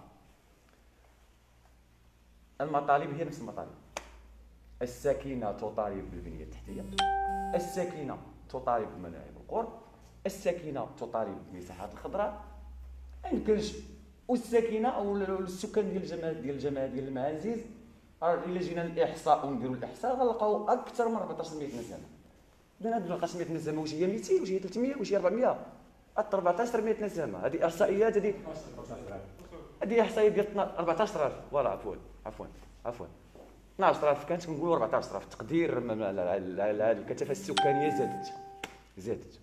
المطالب هي نفس المطالب. السكينه تطالب بالبنيه التحتيه، السكينه تطالب بملاعب القرى، السكينه تطالب بمساحات الخضراء. ما يمكنش والسكينه او السكان ديال الجماعه ديال الجماعه ديال المعازيز الا جينا الاحصاء ونديروا الاحصاء غنلقاو اكثر من أربعطاش مئة نسمه. اذا هاد أربعطاش مئة نسمه واش هي مئتين واش هي ثلاثمئة واش هي أربعمئة؟ أربعطاش مئة نسمه هذه احصائيات. هذه هذه احصائيات ديال أربعطاش ألف. فوالا عفوا عفوا عفوا اثناش ألف كانت كنقولوا أربعطاش ألف. تقدير هذه الكثافه السكانيه زادت زادت.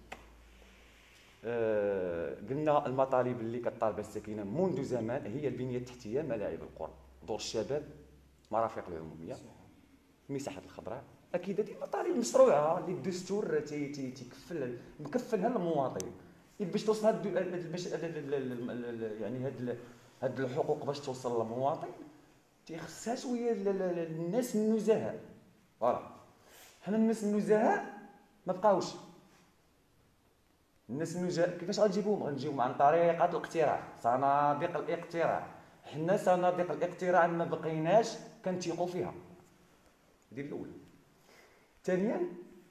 أه قلنا المطالب اللي كطالبها السكينه منذ زمان هي البنيه التحتيه، ملاعب القرى، دور الشباب، مرافق العموميه، مساحه الخضراء. اكيد هذه مطالب مشروعه اللي الدستور تيكفل مكفلها للمواطن باش توصل هاد يعني هاد هاد الحقوق باش توصل للمواطن تيخصها شويه الناس النزهاء. فوالا حنا الناس النزهاء ما بقاوش. الناس النزهاء كيفاش غنجيبوهم؟ غنجيبوهم عن طريقه الاقتراع، صناديق الاقتراع. حنا صناديق الاقتراع ما بقيناش كنتيقوا فيها. هذه الاولى. ثانيا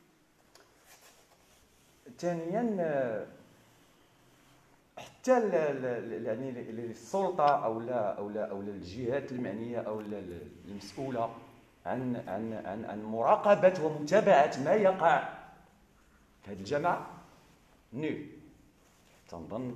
ثانيا حتى يعني السلطه او لا او لا او الجهات المعنيه او المسؤوله عن عن عن عن مراقبه ومتابعه ما يقع في هذه الجامعه نو تنظن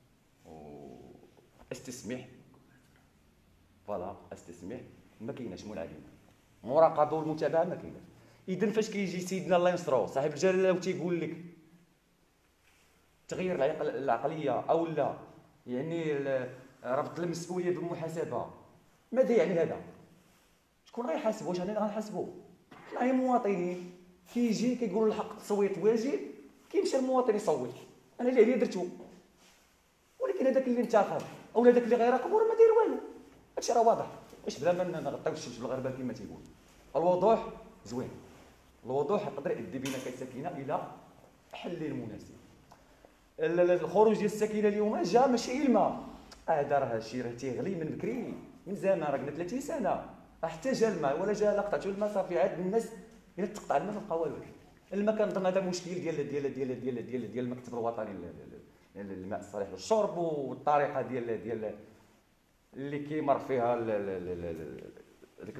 واستسمح فوالا استسمح ما كايناش منعدمه. مراقبه والمتابعه ما كايناش. اذا فاش كيجي سيدنا الله ينصرو صاحب الجلاله وتيقول لك تغيير العقليه او لا يعني ربط المسؤوليه بالمحاسبه، ماذا يعني هذا؟ شكون غيحاسب؟ واش انا غنحاسبو؟ حنا هي مواطنين كيجي كيقولوا الحق التصويت واجب كيمشي المواطن يصوت. انا اللي عليا درتو، ولكن هذاك اللي انتخب او هذاك اللي غيراقب راه ما داير والو. هادشي راه واضح. واش بلا ما نغطيو الشمس بالغربال كما تيقول. الوضوح زوين، الوضوح يقدر يؤدي بنا كسكينه الى حل مناسب. الخروج ديال السكينه اليوم جا ماشي الماء، هذا راه شي راه تيغلي من بكري من زمان، راه قلنا ثلاثين سنه حتى جا الماء ولا جا لا قطعتو الماء صافي عاد الناس الا تقطع الماء ما بقى والو. الماء كنظن هذا مشكل ديال ديال ديال ديال ديال ديال المكتب الوطني للماء الصالح للشرب والطريقه ديال ديال اللي كيمر فيها هذيك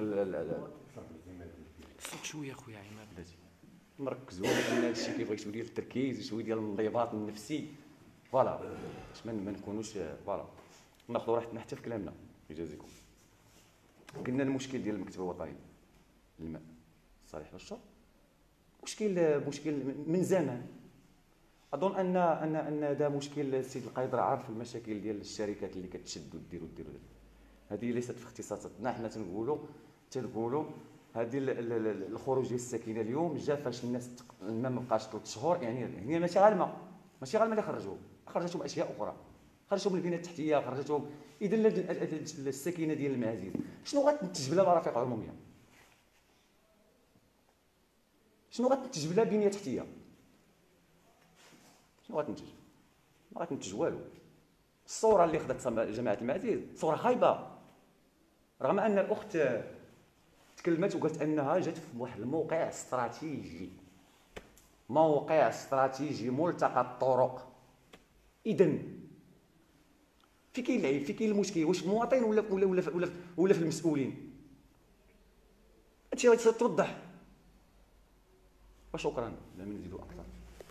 صوت شويه خويا عماد بلاتي نركزوا على هادشي كيبغي شويه ديال التركيز وشويه ديال الانضباط النفسي. فوالا باش ما نكونوش فوالا ناخذوا راحتنا حتى في كلامنا. يجازيكم. قلنا المشكل ديال المكتب الوطني الماء صالح للشرب مشكل مشكل من زمان. اظن ان ان ان هذا مشكل السيد القايد راه عارف المشاكل ديال الشركات اللي كتشد ودير ودير هذه ليست في اختصاصاتنا. حنا تنقولوا تنقولوا هذه الخروج ديال الساكنه اليوم جا فاش الناس الماء ما بقاش ثلاث شهور. يعني هي ماشي غير الماء ماشي غير الماء اللي خرجوه، خرجتهم اشياء اخرى، خرجتهم البنيه التحتيه، خرجتهم. اذا الساكنه ديال المعازيز شنو غتنتج بلا مرافق عموميه؟ شنو غتنتج بلا بنيه تحتيه؟ شنو غتنتج؟ ما غتنتج والو. الصوره اللي خدت جماعه المعازيز صوره خايبه، رغم ان الاخت تكلمت وقالت انها جات في واحد الموقع استراتيجي، موقع استراتيجي ملتقى الطرق. اذا في كاين العيب، في كاين المشكل، واش في المواطن ولا ولا ولا ولا, ولا في المسؤولين؟ هادشي غادي توضح. وشكرا، لا نزيدو اكثر.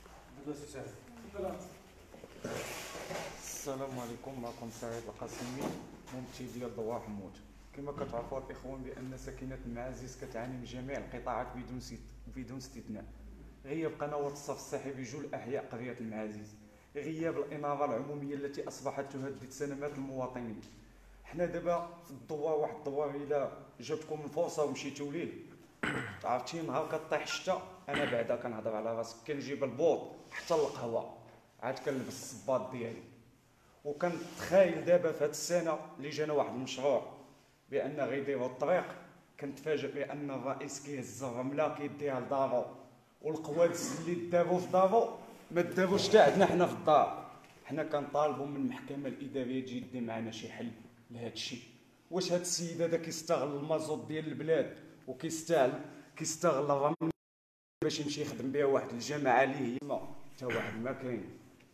السلام عليكم، معكم سعيد القاسمي ممثل ديال ضواء حمود. كما كتعرفوا الاخوان بان ساكنه المعازيز كتعاني من جميع القطاعات بدون بدون استثناء. غياب قنوات الصرف الصحي بجل احياء قريه المعازيز، غياب الاناره العموميه التي اصبحت تهدد سلامات المواطنين. حنا دابا في الضواء واحد الضواء الا جاتكم الفرصه ومشيتوا ليه، عرفتي نهار كطيح الشتا انا بعدا كنهضر على راسك كنجيب البوط حتى القهوه عاد كنلبس الصباط ديالي. وكنتخايل دابا في هذه السنه اللي جانا واحد المشروع بان غيديروا الطريق، كنتفاجئ بان الرئيس كيهز الرمله كيديها لدارو، والقوادس اللي داروا في دارو ما داروش حتى عندنا حنا في الدار. حنا كنطالبوا من المحكمه الاداريه تجي دير معنا شي حل لهذا الشيء. واش هذا السيد هذا كيستغل المازوت ديال البلاد وكيستغل كيستغل الرمل باش يمشي يخدم بها واحد الجماعه اللي هي حتى واحد ما كاين.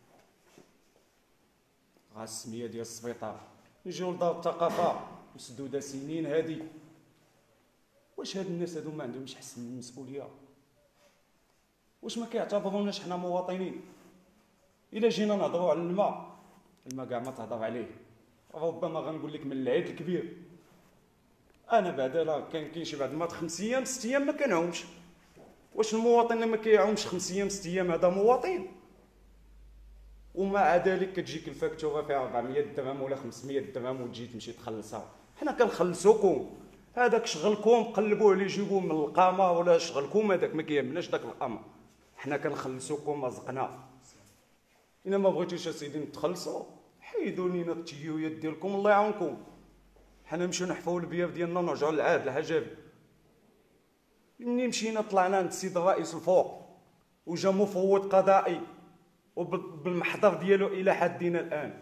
غا السميه ديال السبيطار نجيو لدار الثقافه مسدوده سنين هذه. واش هاد الناس هادو ما عندهمش حس بالمسؤوليه؟ واش ما كيعتبروناش حنا مواطنين؟ الا جينا نهضروا على الماء، الماء كاع ما تهضر عليه، ربما غنقول لك من العيد الكبير. انا بعدا راه كاين كاين شي بعد الماء خمس ايام ست ايام ما كنعومش. واش المواطن اللي ما كيعومش خمس ايام ست ايام هذا مواطن؟ ومع ذلك كتجيك الفاكتوره فيها أربعمية درهم ولا خمسمية درهم وتجي تمشي تخلصها. حنا كنخلصوكم، هذاك شغلكم قلبوه عليه جيبوه من القامه ولا شغلكم هذاك ما كيهمناش داك القامه. حنا كنخلصوكم رزقنا. الا ما بغيتوش اسيدي نتخلصوا حيدوا لينا التيويات ديالكم الله يعاونكم. حنا نمشيو نحفوا البياف ديالنا ونرجعوا للعهد الحجابي. مني مشينا طلعنا عند السيد الرئيس الفوق وجا مفوض قضائي وبالمحضر ديالو الى حدنا الان.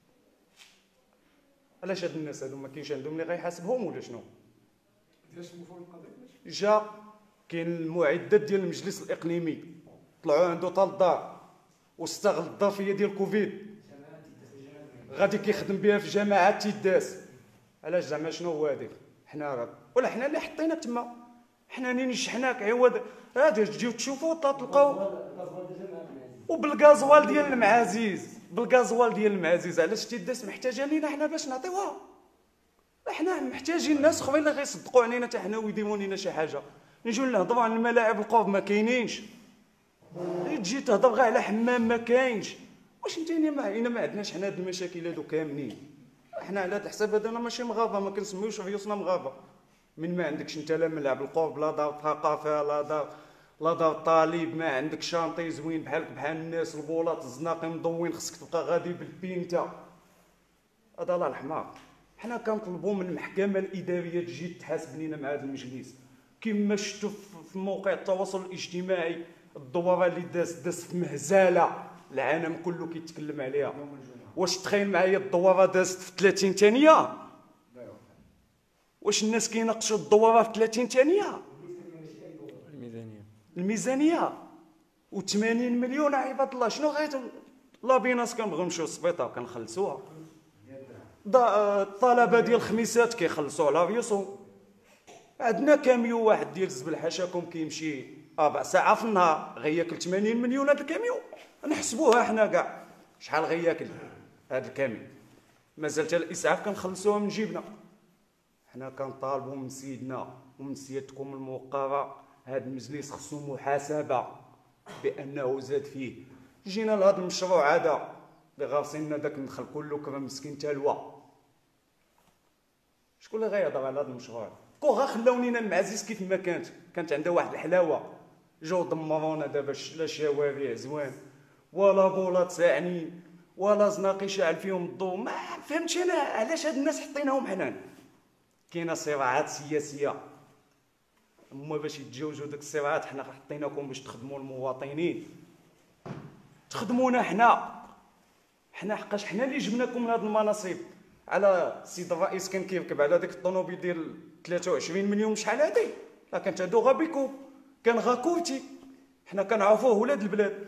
علاش هاد الناس هادو ما كاينش عندهم اللي غيحاسبهم ولا شنو؟ علاش المفوض القضائي؟ جا كاين المعدات ديال المجلس الاقليمي طلعوا عنده طال الدار واستغل الظرفيه ديال كوفيد غادي كيخدم بها في جماعات تيداس. علاش زعما شنو هو هذيك؟ حنا راه ولا حنا اللي حطيناك تما، حنا اللي شحناك عوض غادي تجيو تشوفوا تلقاو. وبالغازوال ديال المعازيز، بالغازوال ديال المعازيز علاش تيداس محتاجه لينا حنا باش نعطيوها؟ حنا محتاجين ناس اخرين اللي غيصدقوا علينا حتى حنا ويديروا لنا شي حاجه. نجيو نهضروا عن الملاعب القرب ما كاينينش، تجي تهضر غير على حمام ما كاينش. واش انت ما هنا ما عندناش حنا هاد المشاكل هادو كاملين؟ حنا على هاد الحساب هذا ماشي مغابه، ما كنسميوش ريوسنا مغابه. من ما عندكش انت لا ملعب القرب لا دار ثقافه لا دار لا دار طالب، ما عندك شانطي زوين بحالك بحال الناس، البولات الزناقي مضوين، خصك تبقى غادي بالبينتا. هذا الله الحمار. حنا كنطلبوا من المحكمه الاداريه تجي تحاسب لينا مع هذا المجلس كما شفتوا في موقع التواصل الاجتماعي. الدوره اللي داز داز في مهزله العالم كله كيتكلم عليها. واش تخيل معايا الدوره دازت في ثلاثين ثانيه؟ واش الناس كيناقشوا الدوره في ثلاثين ثانيه؟ الميزانيه الميزانيه وثمانين مليون عباد الله. شنو غير لا بيناس كنبغيو نمشيو للسبيطار كنخلصوها. الطلبه ديال الخميسات كيخلصوا على ريوسهم. عندنا كاميو واحد ديال الزبل حاشاكم كيمشي اربع ساعات في النهار غياكل ثمانين مليون. هذا الكاميو نحسبوها حنا كاع شحال غياكل هذا الكاميو. مازال حتى الاسعاف كنخلصوها من جيبنا. حنا كنطالبوا من سيدنا ومن سيادتكم الموقره هذا المجلس خصو محاسبه بانه زاد فيه. جينا لهذا المشروع هذا اللي غارسين داك النخل كله كما مسكين تلوى، شكون اللي غيهضر على هذا المشروع؟ كون غا خلاونينا المعزيز كيف ما كانت، كانت عندها واحد الحلاوه، جو دمرونا دابا لا شوارع زوين ولا بولات يعني ولا زناقي شاعل فيهم الضوء. ما فهمتش انا علاش هاد الناس حطيناهم حنان. كاينه صراعات سياسيه، هما باش يتجاوزوا ديك الصراعات حنا حطيناكم باش تخدموا المواطنين، تخدمونا حنا حنا حقاش حنا اللي جبناكم لهاد المناصب. على السيد الرئيس كان كيركب على ديك الطوموبيل ديال ثلاثة وعشرين مليون شحال هادي، لا كانت هادو غا بيكو، كان غا كوتي، حنا كنعرفوه ولاد البلاد.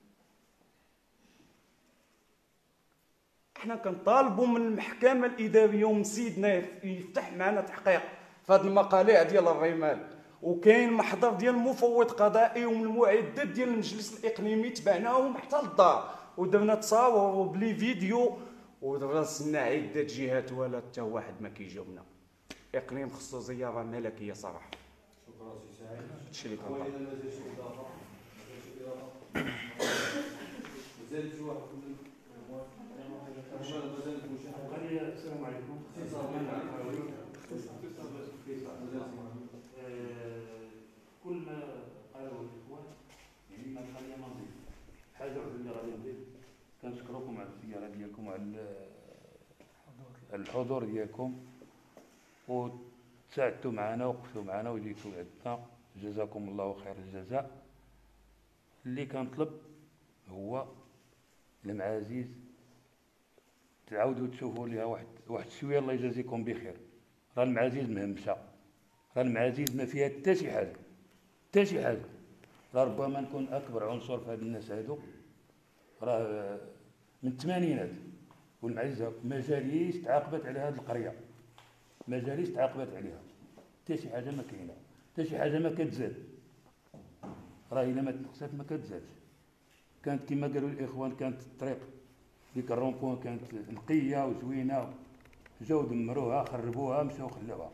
حنا كنطالبوا من المحكمه الاداريه ومن سيدنا يفتح معنا تحقيق في هذه المقاليع ديال الرمال، وكاين محضر ديال المفوض قضائي ومن المعدات ديال المجلس الاقليمي تبعناهم حتى للدار ودرنا تصاور بلي فيديو ودرسنا عده جهات ولا حتى واحد ما كيجاوبنا. اقليم خصو زياره ملكيه صراحه. شكرا سي سعيد. هادشي اللي كنقول. مازال شي واحد السلام عليكم. كل ما قالوا الاخوان يعني ما خلينا ما نضيف حاجه واحده اللي غادي نضيف. كنشكركم على الزياره ديالكم وعلى الحضور ديالكم وتساعدتوا معنا وقفتوا معنا وجيتوا عندنا، جزاكم الله خير الجزاء. اللي كنطلب هو المعازيز تعاودوا تشوفوا ليها واحد واحد شويه، الله يجازيكم بخير. راه المعازيز مهمشه، راه المعازيز ما فيها حتى شي حاجه حتى شي حاجه. راه ربما نكون اكبر عنصر في هاد الناس هادو، راه من الثمانينات والمعزيز مجاليس تعاقبت على هاد القريه، مجاليس تعاقبت عليها، حتى شي حاجه ما كاينه، حتى شي حاجه ما كتزاد. راه الا ما تنقصات ما كتزادش. كانت كما قالوا الاخوان كانت الطريق ديك الرومبوان كانت نقيه وزوينه، جاو دمروها خربوها مشاو خلاوها.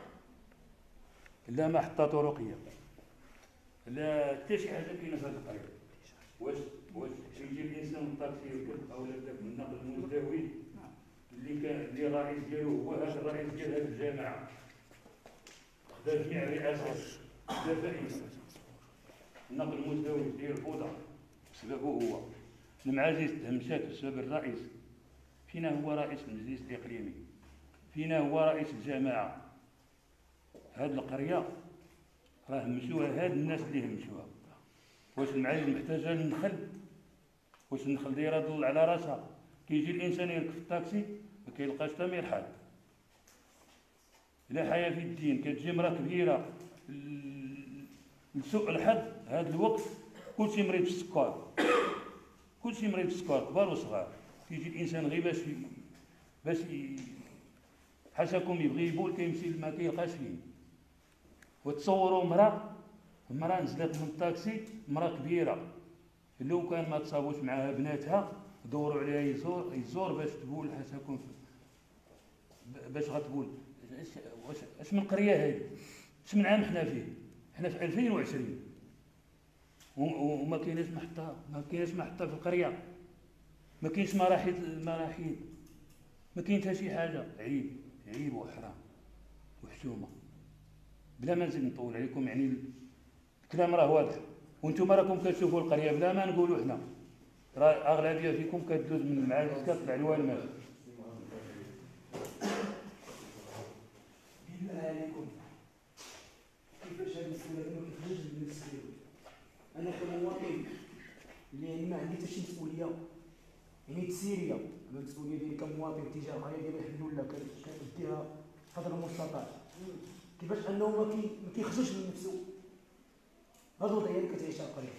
لا ما حتى طرقيه، لا حتى شي حاجه كاينه في هذه القريه. واش واش يجي الانسان من الطاكسي يركب او داك النقل المزدوج اللي كان اللي الرئيس ديالو هو هذا الرئيس ديال هذه الجامعه، خدا جميع الرئاسات لا فائده. النقل المزدوج ديال الفوضى بسببه هو. المعازيز تهمشات بسبب الرئيس. فينا هو رئيس المجلس الاقليمي؟ فينا هو رئيس الجماعه؟ هاد القريه راه همشوها هاد الناس اللي همشوها. واش المعازيز محتاجه للنخل؟ واش النخل دايره ظل على راسها؟ كيجي الانسان يركب في الطاكسي ما كيلقاش حتى مرحال. لا حياه في الدين. كتجي مراه كبيره لسوء الحظ هذا الوقت كلشي مريض في السكر، كلشي مريض في السكر كبار وصغار. كيجي الانسان غير باش باش حاشاكم يبغي يبول كيمشي ما كيلقاش فين. وتصوروا مراه مراه نزلت من الطاكسي، مراه كبيره لو كان ما تصابوش معاها بناتها دوروا عليها يزور يزور باش تبول حاشاكم باش غتبول. واش اش من قريه هذه؟ اش من عام حنا فيه؟ حنا في ألفين وعشرين وما كايناش محطه، ما كايناش محطه في القريه، ما كاينش مراحل مراحل، ما كاين حتى شي حاجه. عيب عيب وحرام وحشومه. بلا ما نزيد نطول عليكم، يعني الكلام راه واضح وانتم راكم كتشوفوا القريه بلا ما نقولوا حنا. راه اغلبيه فيكم كتدوز من المعازيز كطلع الوالمات. بالله عليكم كيفاش هاد المسؤوليه ما كيخرجش من المسؤوليه؟ انا كمواطن اللي يعني ما عندي حتى شي مسؤوليه يعني تسيريه، انا المسؤوليه ديالي كمواطن تجاه القريه ديالي الحمد لله كنديها قدر المستطاع. كيفاش انه ما كي ما كيخرجش من نفسه هاد الوضعيه اللي كتعيشها القريه،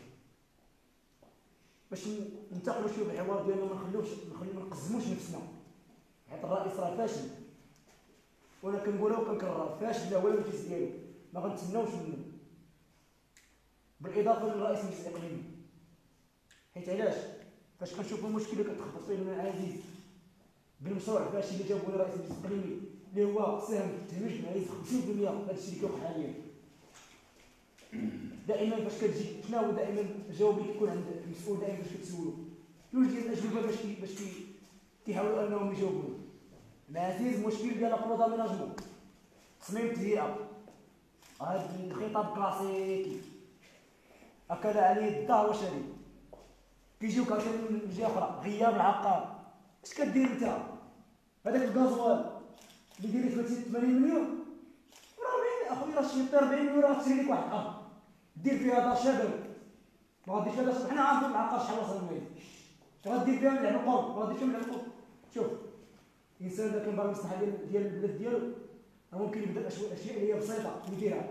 باش ننتقلوا شويه بالحوار ديالنا ما نخليوش ما نقزموش نفسنا. حيت الرئيس راه فاشل، وانا كنقولها وكنكررها، فاشل لا هو المجلس ديالو ما غنتسناوش منه، بالاضافه للرئيس المجلس الاقليمي. حيت علاش؟ فاش كنشوفوا المشكله كتخبط فيه المعازيز بالمشروع فاشل اللي جابوا لرئيس المجلس الاقليمي اللي هو ساهم في التهميش المعيز خمسين بالمئة هذا الشيء اللي كيوقع حاليا. دائما فاش كتجي شنو هو دائما الجواب اللي كيكون عند المسؤول دائما فاش كتسولو جوج ديال الاجوبه باش كي باش كي كيحاولوا انهم يجاوبوا. العزيز مشكل ديال القروض ميناجمون تصميم التهيئه هذا الخطاب كلاسيكي اكل عليه الدار وشري كيجيوك عاوتاني من جهه اخرى غياب العقار. اش كدير انت؟ هذاك الغازوال اللي داير لك ثمانين مليون راه اخويا راه شي أربعين مليون راه تشري لك واحد الارض دير فيها دار شباب ما غاديش فيها دار. حنا عارفين العقار شحال وصل المال غادير فيها من العقول ما غاديش فيها من العقول. شوف الانسان اذا كان باغي المصلحه ديال ديال البلاد ديالو راه ممكن يبدا الاشياء اللي هي بسيطه يديرها.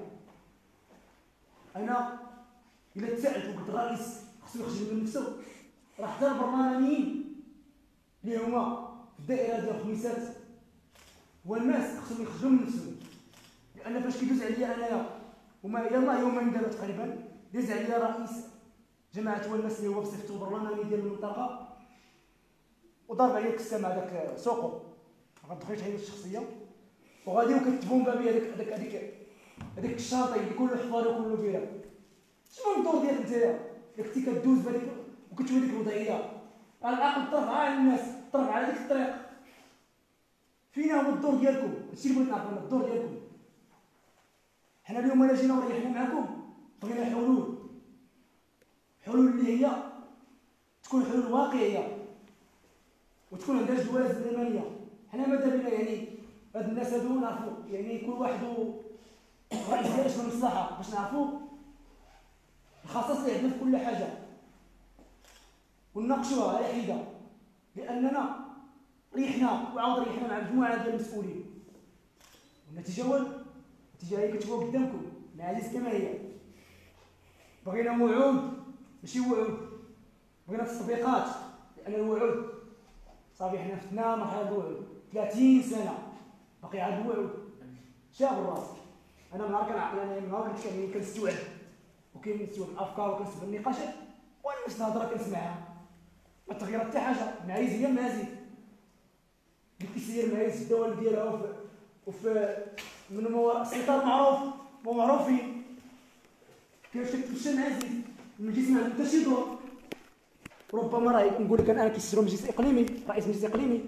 انا الا تسالت وقلت الرئيس خصو يخرج من نفسه راه حتى البرلمانيين اللي هما في الدائره ديال الخميسات والناس خصهم يخرجوا من نفسهم. لان فاش كيدوز عليا انايا وما يلاه يومين دابا تقريبا داز عليا رئيس جماعه والناس اللي هو بصفته برلماني ديال المنطقه وضرب عليا الكسه مع داك سوقو ما غندخلش عليه الشخصيه وغادي وكتبومبا بيه هذاك هذاك هذيك هذاك الشاطئ اللي كله حفار وكله بيرة. شنو الدور ديالك نتايا؟ داك كنتي كدوز بهذيك وكتشوف ديك الوضعيه راه العقل طرف على الناس طرف على ديك الطريق. فينا هو الدور ديالكم؟ هادشي اللي بغيت نعرف انا الدور ديالكم. حنا اليوم الا جينا وريحنا معاكم بغينا حلول حلول اللي هي تكون حلول واقعيه وتكون عندها جواز زمنيه. حنا ماذا بينا يعني هاد الناس هادو نعرفوا يعني كل واحد رئيس ديال شنو المصلحه باش نعرفوا الخصائص اللي عندنا في كل حاجه ونناقشوها على حده. لاننا ريحنا وعاود ريحنا مع مجموعه ديال المسؤولين والنتيجه هو النتيجه هي كتشوفوا قدامكم العزيز كما هي. بغينا وعود ماشي وعود بغينا تطبيقات لان الوعود صافي حنا فتنا مرحله الوعود ثلاثين سنه باقي عاد الوعود شاب الراس. انا من نهار كنعقل انا من نهار كنت كنستوعب وكنستوعب الافكار وكنسمع النقاشات ونفس الهضره كنسمعها ما تغيرت حتى حاجه. معايز هي معازي اللي كيسير معايز في الدول ديالها وفي وفي من وراء الستار معروف ومعروفين كيفاش كتمشى معازي المجلس ما عنده حتى شي دور. ربما راه نقول لك انا كيسيروا مجلس اقليمي رئيس مجلس اقليمي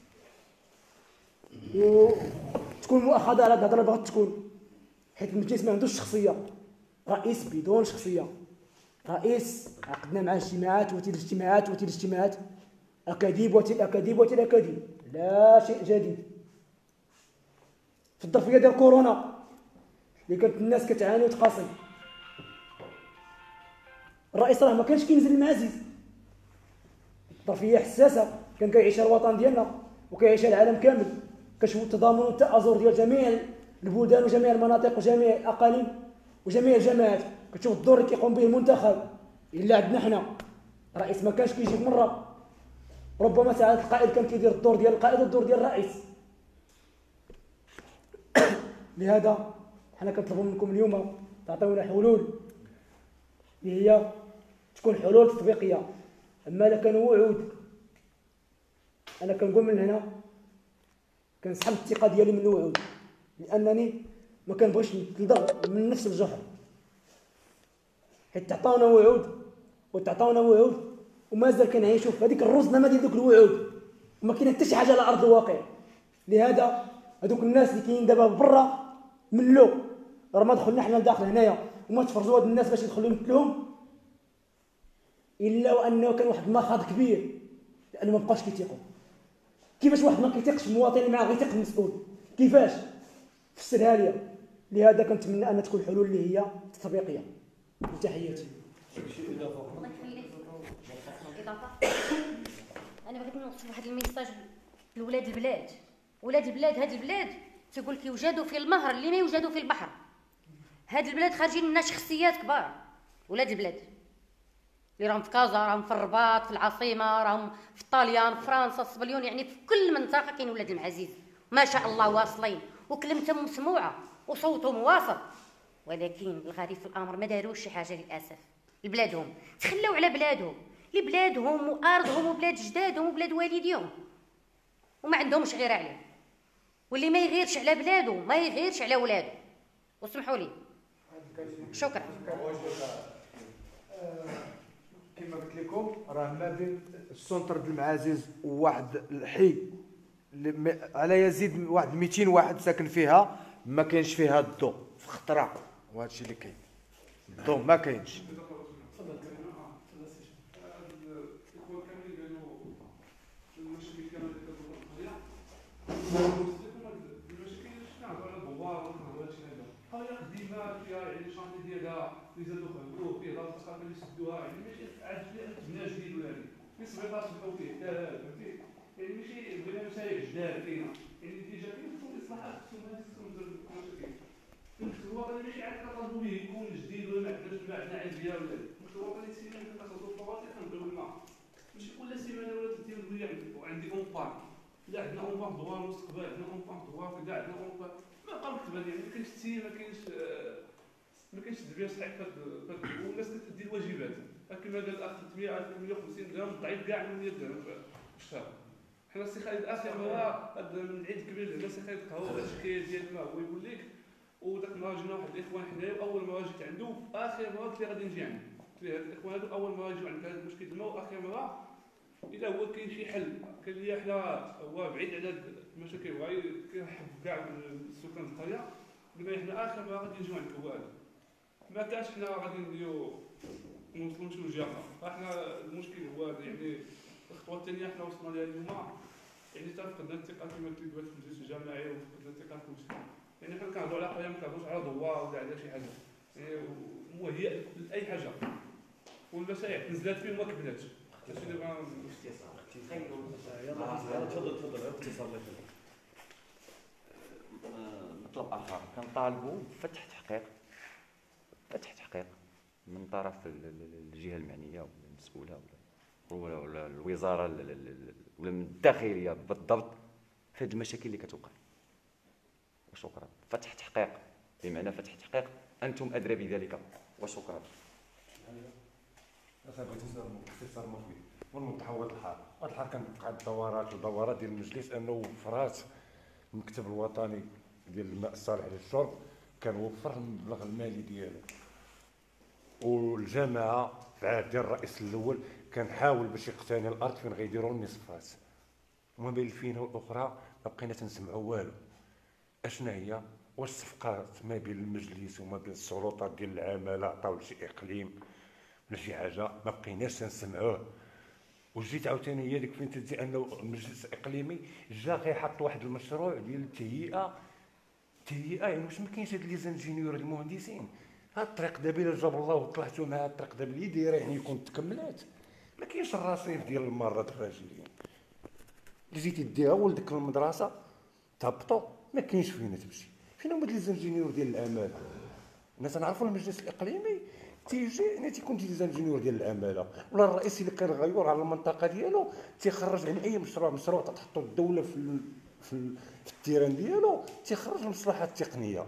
وتكون مؤاخذه على هاد الهضره اللي بغات تكون حيت المجلس ما عندوش شخصيه. رئيس بدون شخصيه رئيس عقدنا معاه اجتماعات وتي الاجتماعات وتي الاجتماعات اكاذيب وتي الاكاذيب وتي الاكاذيب لا شيء جديد. في الظرفيه ديال كورونا اللي كانت الناس كتعاني وتقاسي الرئيس راه ما كانش كينزل المعازيز. ظرفيه حساسه كان كيعيشها الوطن ديالنا وكيعيشها العالم كامل. كنشوفوا التضامن والتآزر ديال جميع البلدان وجميع المناطق وجميع الاقاليم وجميع الجماعات. كتشوف الدور اللي كيقوم به المنتخب الا عندنا حنا رئيس ما كانش كيجي مره. ربما ساعات القائد كان كيدير الدور ديال القائد والدور ديال الرئيس. لهذا حنا كنطلبوا منكم اليوم تعطيونا حلول اللي هي تكون حلول تطبيقيه. اما الا كانوا وعود انا كنقول من هنا كنسحب الثقه ديالي من الوعود لانني ما كنبغيش نتلدغ من نفس الجحر. حيت تعطاونا وعود وتعطاونا وعود ومازال كنعيشوا في هذيك الرزنه ديال دوك الوعود وما كاين حتى شي حاجه على ارض الواقع. لهذا هذوك الناس اللي كاينين دابا برا ملوا راه ما دخلنا حنا لداخل هنايا وما تفرجوا هاد الناس باش يدخلوا يمثلوهم الا وانه كان واحد المخاض كبير لانه ما بقاوش كيتيقوا. كيفاش واحد ما كيتيقش المواطن اللي معاه غيتيق المسؤول؟ كيفاش؟ فسرها لي. لهذا كنتمنى ان تكون حلول اللي هي تطبيقيه. تحياتي. الله يخليك. اضافه انا بغيت نوصل واحد الميساج لولاد البلاد. ولاد البلاد هاد البلاد تيقول لك يوجدوا في النهر اللي ما يوجدوا في البحر. هاد البلاد خارجين لنا شخصيات كبار. ولاد البلاد اللي راهم في كازا راهم في الرباط في العاصمه راهم في طاليان في فرنسا الصبليون يعني في كل منطقه كاين ولاد المعزيز ما شاء الله واصلين وكلمتهم مسموعه وصوتهم واصل. ولكن الغريب في الامر ما داروش شي حاجه للاسف لبلادهم. تخلوا على بلادهم لبلادهم وارضهم وبلاد جدادهم وبلاد والديهم وما عندهمش غير عليه. واللي ما يغيرش على بلادو ما يغيرش على ولادو. واسمحوا لي. شكرا. كما قلت لكم راه ما بين السونتر د المعازيز وواحد الحي على يزيد واحد مئتين واحد ساكن فيها، ما كاينش فيها الضوء في خطره، وهذا الشيء اللي كاين. الضوء ما كاينش. يزادوا خلوه فيه راه الثقافه اللي سدوها، يعني ماشي عاد تبنى جديد ولا هذه في صبيطات سمحوا فيه حتى فهمتي، يعني ماشي بغينا مشاريع جداد كاينه، يعني ديجا كاين الاصلاحات خصهم هذه المشاكل. المشكل الوطني ماشي عاد كنطالبوا به يكون جديد ولا ما عندناش ما عندنا عنديه ولا هذه، المشكل الوطني سيمانه كنخلصوا الفواصل كنبداو الماء، ماشي كل سيمانه ولا ثلاث ايام تقول لي عندي اون بارك، لا عندنا اون بارك دوار المستقبل، عندنا اون بارك دوار كذا، عندنا اون بارك ما بقى مكتوب هذه، يعني ما كاينش التسيير ما كاينش ما كاينش تدبير صحيح في هذا، والناس كتأدي الواجبات، كما قال الاخ ثلاثمية ألف ثلاثمية وخمسين درهم ضعيف كاع من مية درهم في الشهر. حنا السي خالد اخر مره هذا من العيد الكبير ديال السي خالد قهوه هذا الشكايه ديال الماء هو يقول لك، وداك النهار جينا واحد الاخوان حنايا، واول مره جيت عنده اخر مره قلت لي غادي نجي عنده، قلت لي هاد الاخوان هادو اول مره جيو عند هذا المشكل الماء، واخر مره الا هو كاين شي حل، قال لي حنا هو بعيد على هاد المشاكل وهاي كيحب كاع السكان القريه، قلنا حنا اخر مره غادي نجيو عندك هو هذا. ما كانش حنا غادي نديرو نوصلوا لشي وجهه، فاحنا المشكل هو يعني الخطوه الثانيه حنا وصلنا لها اليوم، يعني فقدنا الثقه كما قلت لك في المجلس الجماعي وفقدنا الثقه في المجتمع، يعني حنا كنهضروا على قضيه ما كنهضروش على ضوء ولا على شي حاجه، يعني مهيئ لاي حاجه، والمشاريع تنزلات فين وما كملاتش. هادشي اللي بغا باختصار. يلا تفضل تفضل باختصار الله يخليك. مطلب اخر كنطالبوا بفتح تحقيق فتح تحقيق من طرف الجهه المعنيه ولا المسؤوله ولا ولا الوزاره ولا من الداخليه بالضبط في هذه المشاكل اللي كتوقع. وشكرا. فتح تحقيق بمعنى فتح تحقيق انتم ادرى بذلك، وشكرا. انا بغيت باختصار مفيد والمتحول الحال، هذا الحال كنبقى الدورات ودورات ديال المجلس انه وفرات المكتب الوطني ديال الماء الصالح للشرب كان وفر المبلغ المالي ديالو، والجماعه في عهد ديال الرئيس الاول كان حاول باش يقتني الارض فين غيديروا النصفات، وما بين الفينه والاخرى ما بقينا تنسمعوا والو. اشنا هي؟ واش صفقات ما بين المجلس وما بين السلطات ديال العماله عطاو لشي اقليم ولا شي حاجه ما بقيناش تنسمعوه. وجيت عاوتاني هي ديك فين تدي انه المجلس الاقليمي جا غيحط واحد المشروع ديال التهيئه التهيئه يعني واش ما كاينش هاد لي زانجينيور المهندسين؟ هاد الطريق دابا الا جاب الله وطلعتوا مع هاد الطريق دابا اللي دايره يعني يكون تكملات، ما كاينش الرصيف ديال الممرات الرجليين اللي جيتي ديها ولدك للمدرسه تهبطوا ما كاينش فين تمشي. فين هما لي زانجينيور ديال العماله؟ الناس نعرفوا المجلس الاقليمي تيجي يعني تيكون دي زانجينيور ديال العماله ولا الرئيس اللي كان غيور على المنطقه ديالو تيخرج يعني اي مشروع مشروع تحطوا الدوله في في, في التيران ديالو تيخرج المصلحات التقنيه.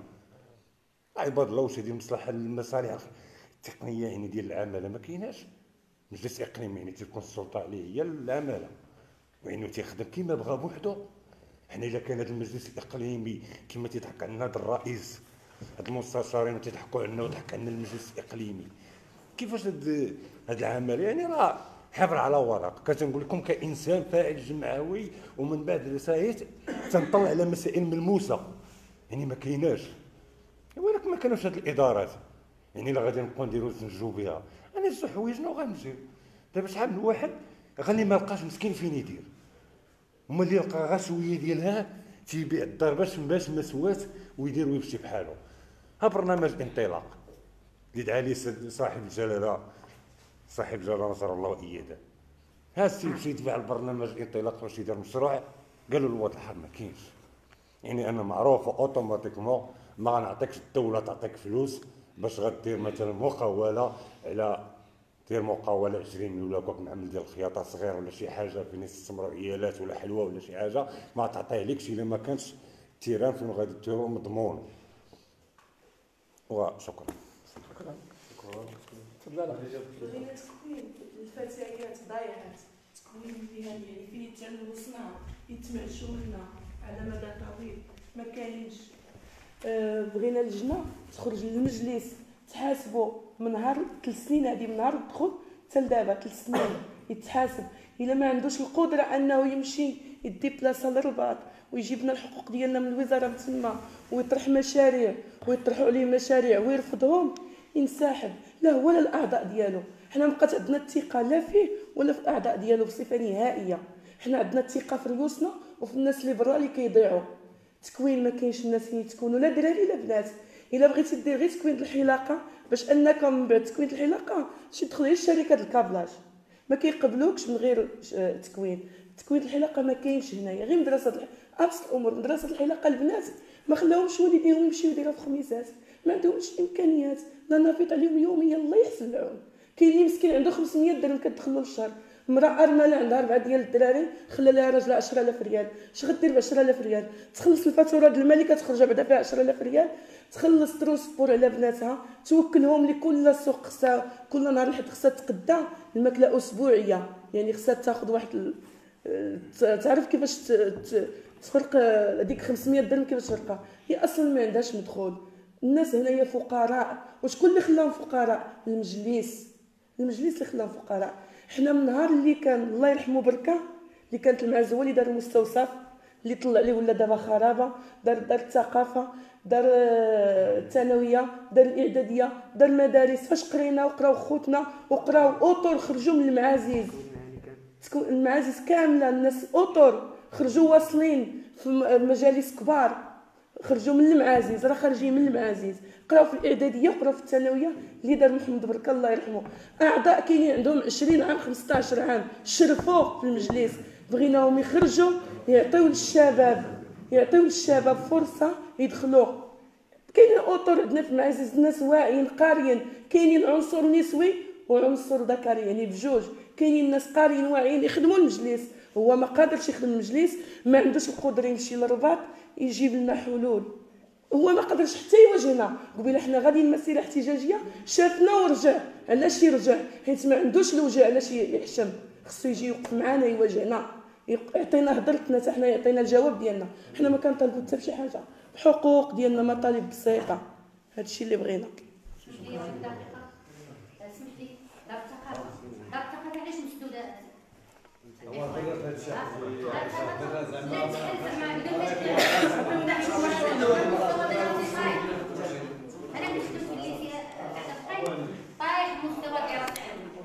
عباد الله واش هذه المصلحه المصالح التقنيه يعني ديال العماله ما كايناش. مجلس اقليمي يعني تكون السلطه عليه هي العماله وانه تيخدم كيما بغا بوحدو. حنا الا كان هذا المجلس الاقليمي كما تيضحك علينا هذا الرئيس هاد المستشارين تيضحكوا عنا وضحك عنا المجلس الاقليمي، كيفاش هاد هاد العمل يعني راه حبر على ورق. كتنقول لكم كانسان فاعل جمعوي ومن بعد رسائل تنطلع على مسائل ملموسه يعني ما كايناش. ولكن ما كانوش هاد الادارات يعني الا غادي نبقاو نديرو نسنجو بها انا زو حوايج نو غنمشيو. دابا شحال من واحد غني ما لقاش مسكين فين يدير، هما اللي لقى غا شويه ديالها تيبيع الدار باش باش ما سوات ويدير ويمشي بحالو. ها برنامج انطلاق اللي دعا ليه صاحب الجلاله صاحب الجلاله نصر الله واياده. ها السيد مشى يتبع البرنامج انطلاق باش يدير مشروع قالوا الوضع الحر ما كاينش. يعني انا معروف اوتوماتيكمون ما غنعطيكش الدوله تعطيك فلوس باش غدير مثلا مقاوله على دير مقاوله عشرين مليون ولا كوك معمل ديال الخياطه صغير ولا شي حاجه فين يستثمروا عيالات ولا حلوه ولا شي حاجه ما تعطيه لكش الا ما كانش التيران فين غادي ديرو مضمون. وشكرا. شكرا. تفضل. بغينا تكوين الفتيات ضايعات تكوين مهني يعني فين يتعلموا صناعه يتمعشوا لنا على مدى طويل. ما كاينش. آه بغينا لجنه تخرج للمجلس تحاسبوا من نهار ثلاث سنين هذه، من نهار الدخول حتى لدابا ثلاث سنين يتحاسب. الا ما عندوش القدره انه يمشي يدي بلاصه للرباط ويجيب لنا الحقوق ديالنا من الوزاره من تما ويطرح مشاريع ويطرحوا عليه مشاريع ويرفضهم، ينسحب. لا هو لا الاعضاء ديالو، حنا مابقات عندنا الثقه لا فيه ولا في الاعضاء ديالو بصفه نهائيه. حنا عندنا الثقه في ريوسنا وفي الناس اللي برا اللي كيضيعوا. تكوين ما كاينش الناس اللي يتكونوا لا دراري لا بنات. الا بغيتي دير غير تكوين الحلاقه باش انكم من بعد تكوين الحلاقه شي تدخل غير شركه الكابلاج، ما كيقبلوكش من غير تكوين. تكوين الحلاقه ما كاينش هنايا، غير مدرسه ابسط الامور. مدرسه الحلاقه البنات ما خلاوهمش والديهم يمشيو يديروا في خميسات، ما عندهمش امكانيات، لا نافيط عليهم يوميا الله يحسن العون. كاين اللي مسكين عنده خمسمية درهم كتدخل له الشهر، امراه ارمله عندها اربعه ديال الدراري خلى لها راجل عشرة آلاف ريال، اش غدير ب عشرة آلاف ريال؟ تخلص الفاتوره ديال المال اللي كتخرج بعدا فيها عشرة آلاف ريال، تخلص ترونسبور على بناتها، توكلهم لكل سوق خصها كل نهار الحد خصها تقدا الماكله اسبوعيه، يعني خصها تاخذ واحد تعرف كيفاش تفرق هذيك خمسمية درهم كيفاش تفرقها. هي اصلا ما عندهاش مدخول. الناس هنايا فقراء. وشكون اللي خلاهم فقراء؟ المجلس. المجلس اللي خلاهم فقراء. حنا من نهار اللي كان الله يرحمه بركه اللي كانت المعز هو اللي دار المستوصف اللي طلع ليه ولا دابا خرابه، دار دار الثقافه، دار الثانويه، دار الاعداديه، دار المدارس. فاش قرينا وقراو خوتنا وقراو اوطور خرجوا من المعازيز. تكون المعازيز كامله الناس اوطور خرجوا واصلين في مجالس كبار، خرجوا من المعازيز، راه خارجين من المعازيز، قراو في الاعداديه وقراو في الثانويه اللي دار محمد بركه الله يرحمه. اعضاء كاينين عندهم عشرين عام خمسطاش عام شرفوا في المجلس، بغيناهم يخرجوا يعطيو للشباب يعطيو للشباب فرصه يدخلوا. كاينين اوطور عندنا في المعازيز ناس واعيين قاريين، كاينين عنصر نسوي وعنصر ذكري يعني بجوج. كاينين ناس قاريين واعيين يخدموا المجلس، هو ما قادرش يخدم المجلس، ما عندوش القدره يمشي للرباط يجيب لنا حلول، هو ما قدرش حتى يواجهنا. قبيله حنا غاديين مسيره احتجاجيه شافنا ورجع. علاش يرجع؟ حيت ما عندوش الوجه علاش يحشم، خصو يجي يوقف معنا يواجهنا يعطينا هضرتنا حتى حنا يعطينا الجواب ديالنا. حنا ما كنطالبوا حتى بشي حاجه، بحقوق ديالنا مطالب بسيطه. هذا الشيء اللي بغينا. سمحتي دار الثقافه دار الثقافه علاش مسدوده؟ هو درت هذا الشيء انا كنخدم في الليسي طايح مستوى الدراسه.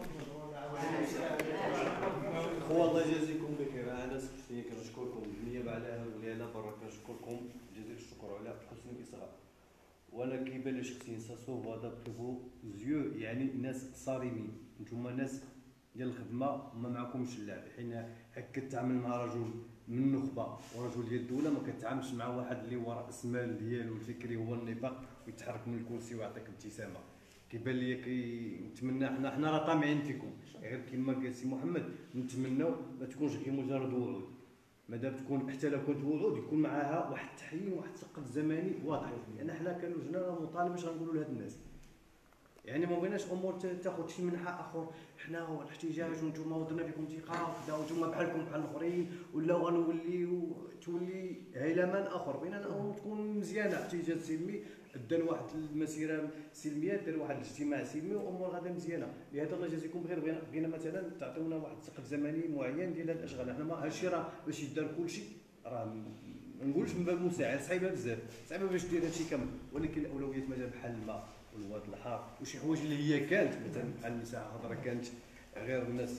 هو الله يجازيكم بخير. انا شخصيا كنشكركم بالنيابه على هؤلاء على برا، كنشكركم جزيل الشكر على حسن الاصغاء. وانا كيبان لي شخصيا ساسو هو دابخي فو زيو، يعني ناس صارمين، نتوما ناس ديال الخدمه ما معكمش اللعب. حين كتعامل مع رجل من النخبه ورجل ديال الدوله، ما كتعاملش مع واحد اللي هو راس مال ديالو الفكري هو النفاق ويتحرك من الكرسي ويعطيك ابتسامه. كيبان لي كنتمنى حنا حنا راه طامعين فيكم، غير كما قال سي محمد نتمناو ما تكونش غير مجرد وعود، مادام تكون حتى لو كانت وعود يكون معاها واحد التحيين واحد السقف زمني واضح. لان حنا كنوجنا مطالب باش غنقولوا لهاد الناس، يعني ما بغيناش امور تاخذ شي منحى اخر. حنا هو الاحتجاج وانتم ودرنا فيكم ثقه وكذا وانتم بحالكم بحال الاخرين ولا غنوليو تولي هيلمان اخر. بغينا الامور تكون مزيانه، احتجاج سلمي دار واحد المسيره سلميه، دار واحد الاجتماع سلمي وامور غادا مزيانه. لهذا الله يجازيكم بخير. بغينا بغينا مثلا تعطيونا واحد السقف زمني معين ديال هاد الاشغال. حنا ما هادشي راه باش يدار كلشي راه ما نقولش من باب المساعد، صعيبه بزاف، صعيبه باش دير هادشي كامل. ولكن الاولويات مثلا بحال الماء والواد الحار وشي حوايج اللي هي كانت مثلا بحال المساحه الخضراء كانت غير الناس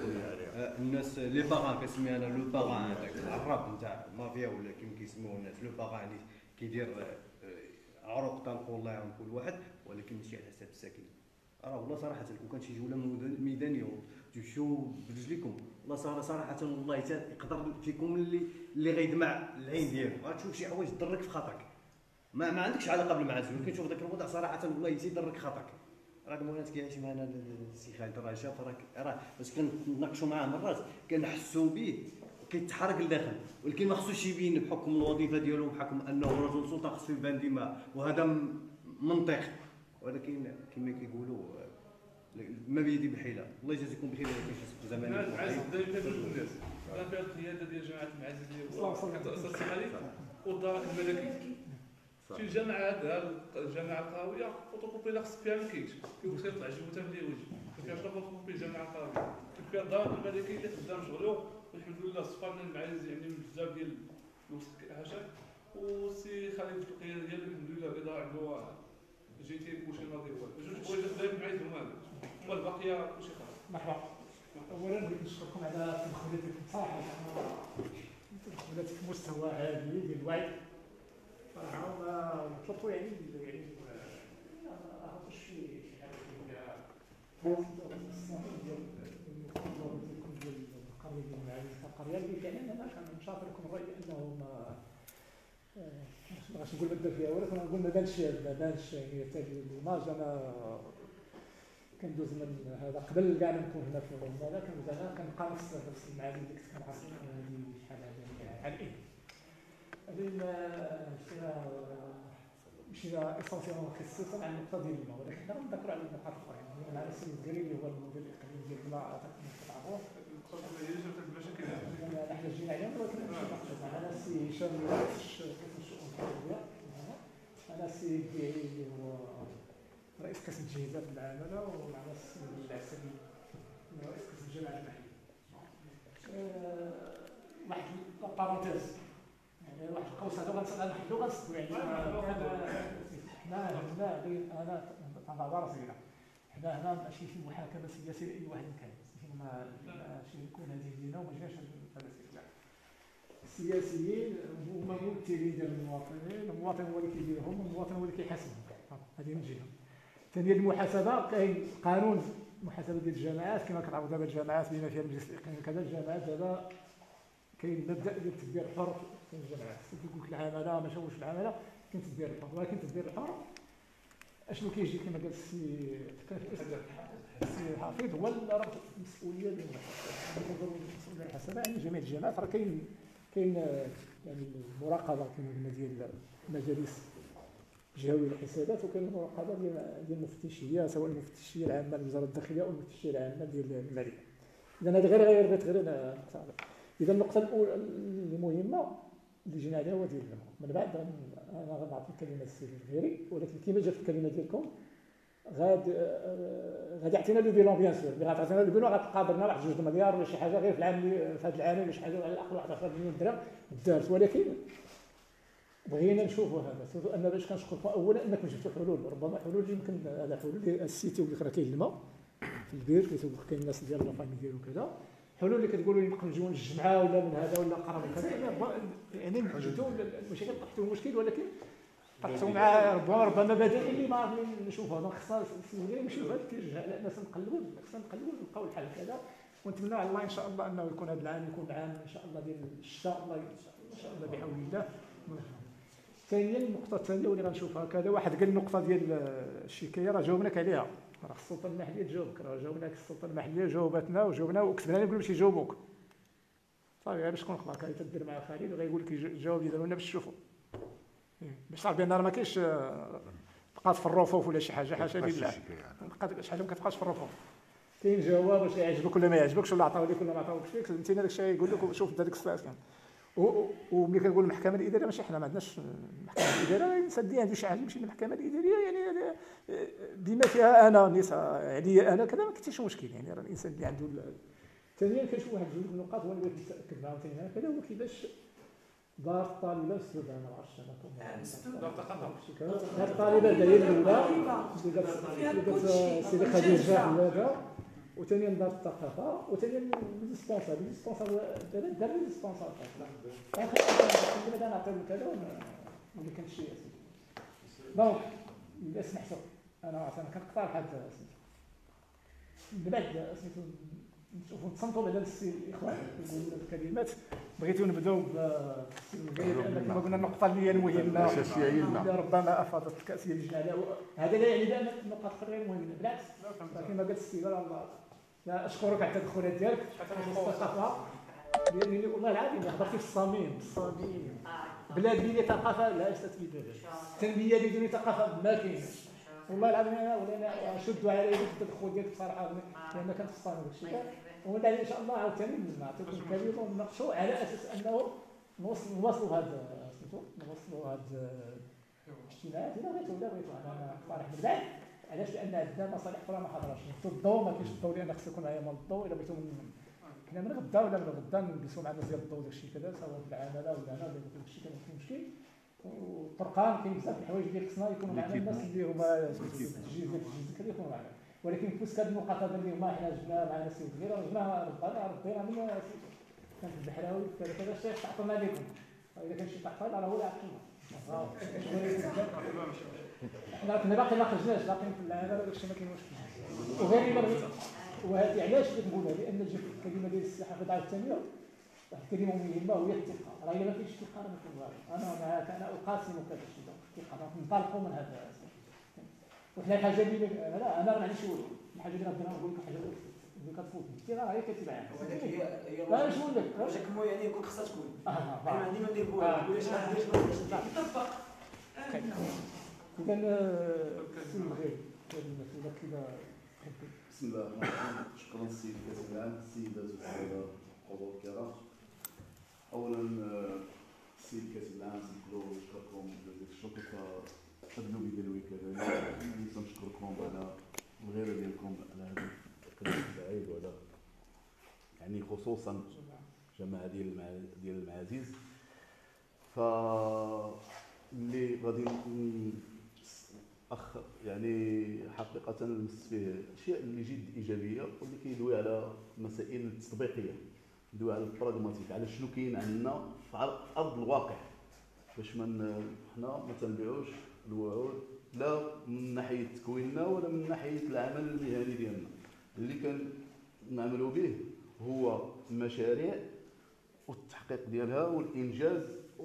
الناس لي باغان كنسميها انا لو باغان هذاك العراب نتاع المافيا ولا كيما كيسميوه الناس لو باغان اللي كيدير عروق طلقوا الله يعاون كل واحد، ولكن ماشي على حساب الساكنين. راه والله صراحه كون كانت شي جوله ميدانيه تمشيو برجليكم والله صراحه صراحه والله يقدر فيكم اللي اللي غيدمع العين ديالو غتشوف شي حوايج تضرك في خاطرك. ما, ما عندكش علاقه بالمعازل، ولكن تشوف ذاك الوضع صراحه والله يضرك خاطرك. راك مولانا كيعيش معنا السي خالد رجب، راك راه باش كنتناقشوا معاه مرات كنحسوا به كيتحرك لداخل، ولكن ما خصوش يبين بحكم الوظيفه ديالو بحكم انه رجل سلطه خصو يبان ديما، وهذا منطق. ولكن كما كيقولوا ما بيدي بحيله. الله يجازيكم بخير. ولكن في زمان المعازل دايما كتقول الناس راه فيها القياده ديال جماعه المعازل ديال كتاثر السي خليفه والدار الملكي شي الجامعه هذا الجامعه القرويه فوتوكوبي لا خصك فيها ما كاينش كيقول لك يطلع جوته من اللي وجه كيفاش فوتوكوبي الجامعه القرويه فيها الدار الملكي اللي خدام شغلو والحمد لله صفرنا المعايز يعني من بزاف ديال الوسط هاشم وسي خالد الفقيه ديال الحمد لله الاداره عنده جيتي كلشي ناضي هو جوج حوايج خدام معايز هما هما الباقيه كلشي خلاص. مرحبا. اولا بغيت نشكركم على تدخلاتكم بصراحه تدخلات في مستوى عالي ديال الوعي صراحه وطلبتوا يعني يعني ما عرفتش شي حاجه ديال ديال القريه ديال المعارف القريه اللي فعلا انا كنشاطركم الراي انه ما ما بغيتش نقول بدا فيها ولكن نقول ما بانش ما بانش يعني حتى ليماج انا كندوز من هذا قبل كاع ما نكون هنا في هذا كنبدا انا كنبقى نفس نفس المعاني اللي كنت كنعرف هذه شحال هذه على الايه هذه مشينا مشينا اسونسيالمون خصيصا على النقطه ديال الماء ولكن حنا غنذكروا على النقاط اخرى يعني انا السي الدري اللي هو المدير الاقليمي ديال الماء اعتقد تعرفوه حنا جينا عليهم ولكن انا السي هشام اللي هو قسم الشؤون الحربيه انا السي الدري اللي هو رئيس قسم التجهيزات العامله ومعنا السي العسلي رئيس قسم الجامعه المحليه. واحد بارونتيز يعني واحد القوس هذا غنحلو غنسدو يعني حنا هنا غير انا تنهضر راسينا حنا هنا ماشي في محاكمه سياسيه لاي واحد كان ما ماشي يكون هذه ديالنا وما جاش هذا الاستقلال. السياسيين هما ممثلين ديال المواطنين المواطن هو اللي كيديرهم والمواطن هو اللي كيحاسبهم هذه من جهه. ثانيا المحاسبه كاين قانون المحاسبه ديال الجامعات كما كنعرفوا دابا الجامعات بما فيها المجلس الاقليمي كذا الجامعات دابا كاين مبدا ديال التدبير الحر في الجامعات كيقول لك العماله ما شاوش العماله كاين تدبير الحر ولكن التدبير الحر اشنو كيجي كما قال السي السي حفيظ هو راه المسؤوليه ديال المسؤوليه الحسابه يعني جميع الجامعات راه كاين كاين يعني المراقبه كما قلنا ديال المجالس الجهويه للحسابات وكاين المراقبه ديال ديال المفتشيه سواء المفتشيه العامه لوزاره الداخليه او المفتشيه العامه ديال الماليه. اذا هذا غير غير بغيت غير نقطه اذا النقطه الاولى اللي مهمه اللي جينا عليها هو ديال الماء من بعد انا غنعطي الكلمه للسي الغيري ولكن كما جات الكلمه ديالكم غادي غادي يعطينا لو بيلون بيان سور اللي غتعطينا لو بيلون غتقابلنا واحد جوج مليار ولا شي حاجه غير في العام في هذا العام ولا شي حاجه على الاقل واحد عشرة مليون درهم دارت ولكن بغينا نشوفوا هذا سورتو ان باش كنشكركم اولا انكم جبتوا حلول ربما حلول اللي يمكن هذا حلول السي تيقول لك راه كاين الماء في البير كيقول لك كاين الناس ديال لافامي ديالو كذا حلول اللي كتقولوا يمكن نجيو الجمعه ولا من هذا ولا قرب كذا يعني نجدوا المشكل طرحتوا مشكل ولكن طرحتوا مع ربما ربما بدائل اللي ما نشوفوها دونك خصنا السيدي يمشيو في هذا الاتجاه لا الناس نقلبوا خصنا نقلبوا نلقاو الحل كذا ونتمنى على الله ان شاء الله انه يكون هذا العام يكون عام ان شاء الله ديال الشتاء الله ان شاء الله بحول الله. ثانيا النقطه الثانيه واللي غنشوفها كذا واحد قال النقطه ديال الشكايه راه جاوبناك عليها راه السلطه المحليه تجاوبك راه جاوبناك السلطه المحليه جاوبتنا وجاوبنا وكتبنا لهم باش يجاوبوك صافي غير باش تكون خلاص غادي تدير مع خالد وغيقول لك جاوب يديروا لنا باش تشوفوا باش تعرف بان راه ما كاينش بقات في الرفوف ولا شي حاجه حاشا لله بقات شي حاجه ما كتبقاش في الرفوف كاين جواب واش يعجبك ولا ما يعجبكش ولا عطاو لك ولا ما عطاوكش فيك انت داك الشيء يقول لك شوف هذيك السيتياسيون وملي كنقول المحكمه الاداريه ماشي حنا ما عندناش المحكمه الاداريه الانسان اللي عنده شي حاجه يمشي للمحكمه الاداريه يعني بما فيها انا نساء عليا انا كذا ما كاينش مشكل يعني راه الانسان اللي عنده ثانيا كنشوف واحد جوج النقاط هو اللي بغيت نتاكد معاهم ثاني كذا هو كيفاش دار الطالبه السوداء انا ما عرفتش انا دار الطالبه هي الاولى اللي قالت سيدي خديجه هذا وثانيا دار الثقافه وثانيا الديسبونسار الديسبونسار دابا دار الديسبونسار اخر انا نعطيو لك هذا ما كانش شي دونك الا سمحتوا انا انا كنقطع لحد سميتو من بعد سميتو نشوفوا نتصنتوا بعدا السي الاخوان يقولوا لنا الكلمات بغيتو نبداو لان كما قلنا النقطه اللي هي المهمه اللي ربما افاضت الكاس اللي جينا عليها هذا لا يعني بان النقاط غير مهمه بالعكس كما قالت السيده الله لا اشكرك على التدخلات ديالك الثقافه لانني والله العظيم هضرتي في الصميم الصميم بلاد بلي ثقافه لا استفيد منها التنميه اللي بدون ثقافه ما كاينش والله العظيم انا ولا نشدوا على التدخل ديالك بصراحه لان كنت في الصميم هادشي ومن بعد ان شاء الله عاوتاني نعطيكم الكلمه ونناقشوا على اساس انه نوصلوا هذا نوصلوا نوصلوا هاد الاجتماعات الا بغيتوا الا بغيتوا انا صالح من بعد. علاش؟ لان عندنا مصالح اخرى ما حاضراش. نوصلوا الضوء ما كاينش الضوء لان خص يكون عيا الضوء. الا بغيتوا حنا من غدا ولا من غدا نجلسوا مع الناس ديال الضوء داكشي كذا سواء في العماله ولا انا ولا داكشي كان فيه مشكل. والطرقان كاين بزاف د الحوايج اللي خصنا يكونوا معنا الناس اللي هما التجهيز ديال التجهيز كذا يكونوا معنا. ولكن في هذه النقاط هذا اللي هما حنا جبنا معنا سيد غير جبنا ربنا ردينا من كانت البحراوي كذا كذا شي تعطلنا لكم. اذا كان شي تعطل راه هو اللي عطلنا. حنا كنا باقي ما خرجناش باقيين في العمل داكشي ما كاين مشكل. وغير الا وهذه علاش كنقولها؟ لان جات الكلمه ديال السلاحه في الدار الثانيه واحد الكلمه مهمه وهي الثقه. راه الا ما فيش ثقه راه ما كاين والو. انا معك انا اقاسم كذا الشيء الثقه ننطلقوا من هذا. وحنا الحاجه اللي لا انا ما عنديش والو. الحاجه اللي غادي نقول لك حاجه اللي كتفوتني كثير راه هي كتبان. وهذاك هي هي لا واش نقول لك واش كمو يعني يكون خصها تكون. انا ما عندي ما ندير بوها نقول اش غادير اش ما غاديش نطبق. كان سي غير كذا كذا. بسم الله الرحمن الرحيم. شكرا السيد كاتب العام السيدات والساده الحضور الكرام. اولا السيد كاتب العام نقدروا نشكركم جزيل الشكر فقدموا بي ديال الوكاله. نشكركم على الغيره ديالكم على هذا الكلام السعيد وعلى يعني خصوصا جماعه ديال ديال المعازيز. ف اللي غادي اخ يعني حقيقه نمس فيه اشياء اللي جد ايجابيه واللي كيدوي على مسائل التطبيقيه، يدوي على البراغماتيك، على شنو كاين عندنا في ارض الواقع باش ما حنا ما تنبيعوش الوعود لا من ناحيه تكويننا ولا من ناحيه العمل المهني ديالنا. اللي كان نعملوا به هو مشاريع والتحقيق ديالها والانجاز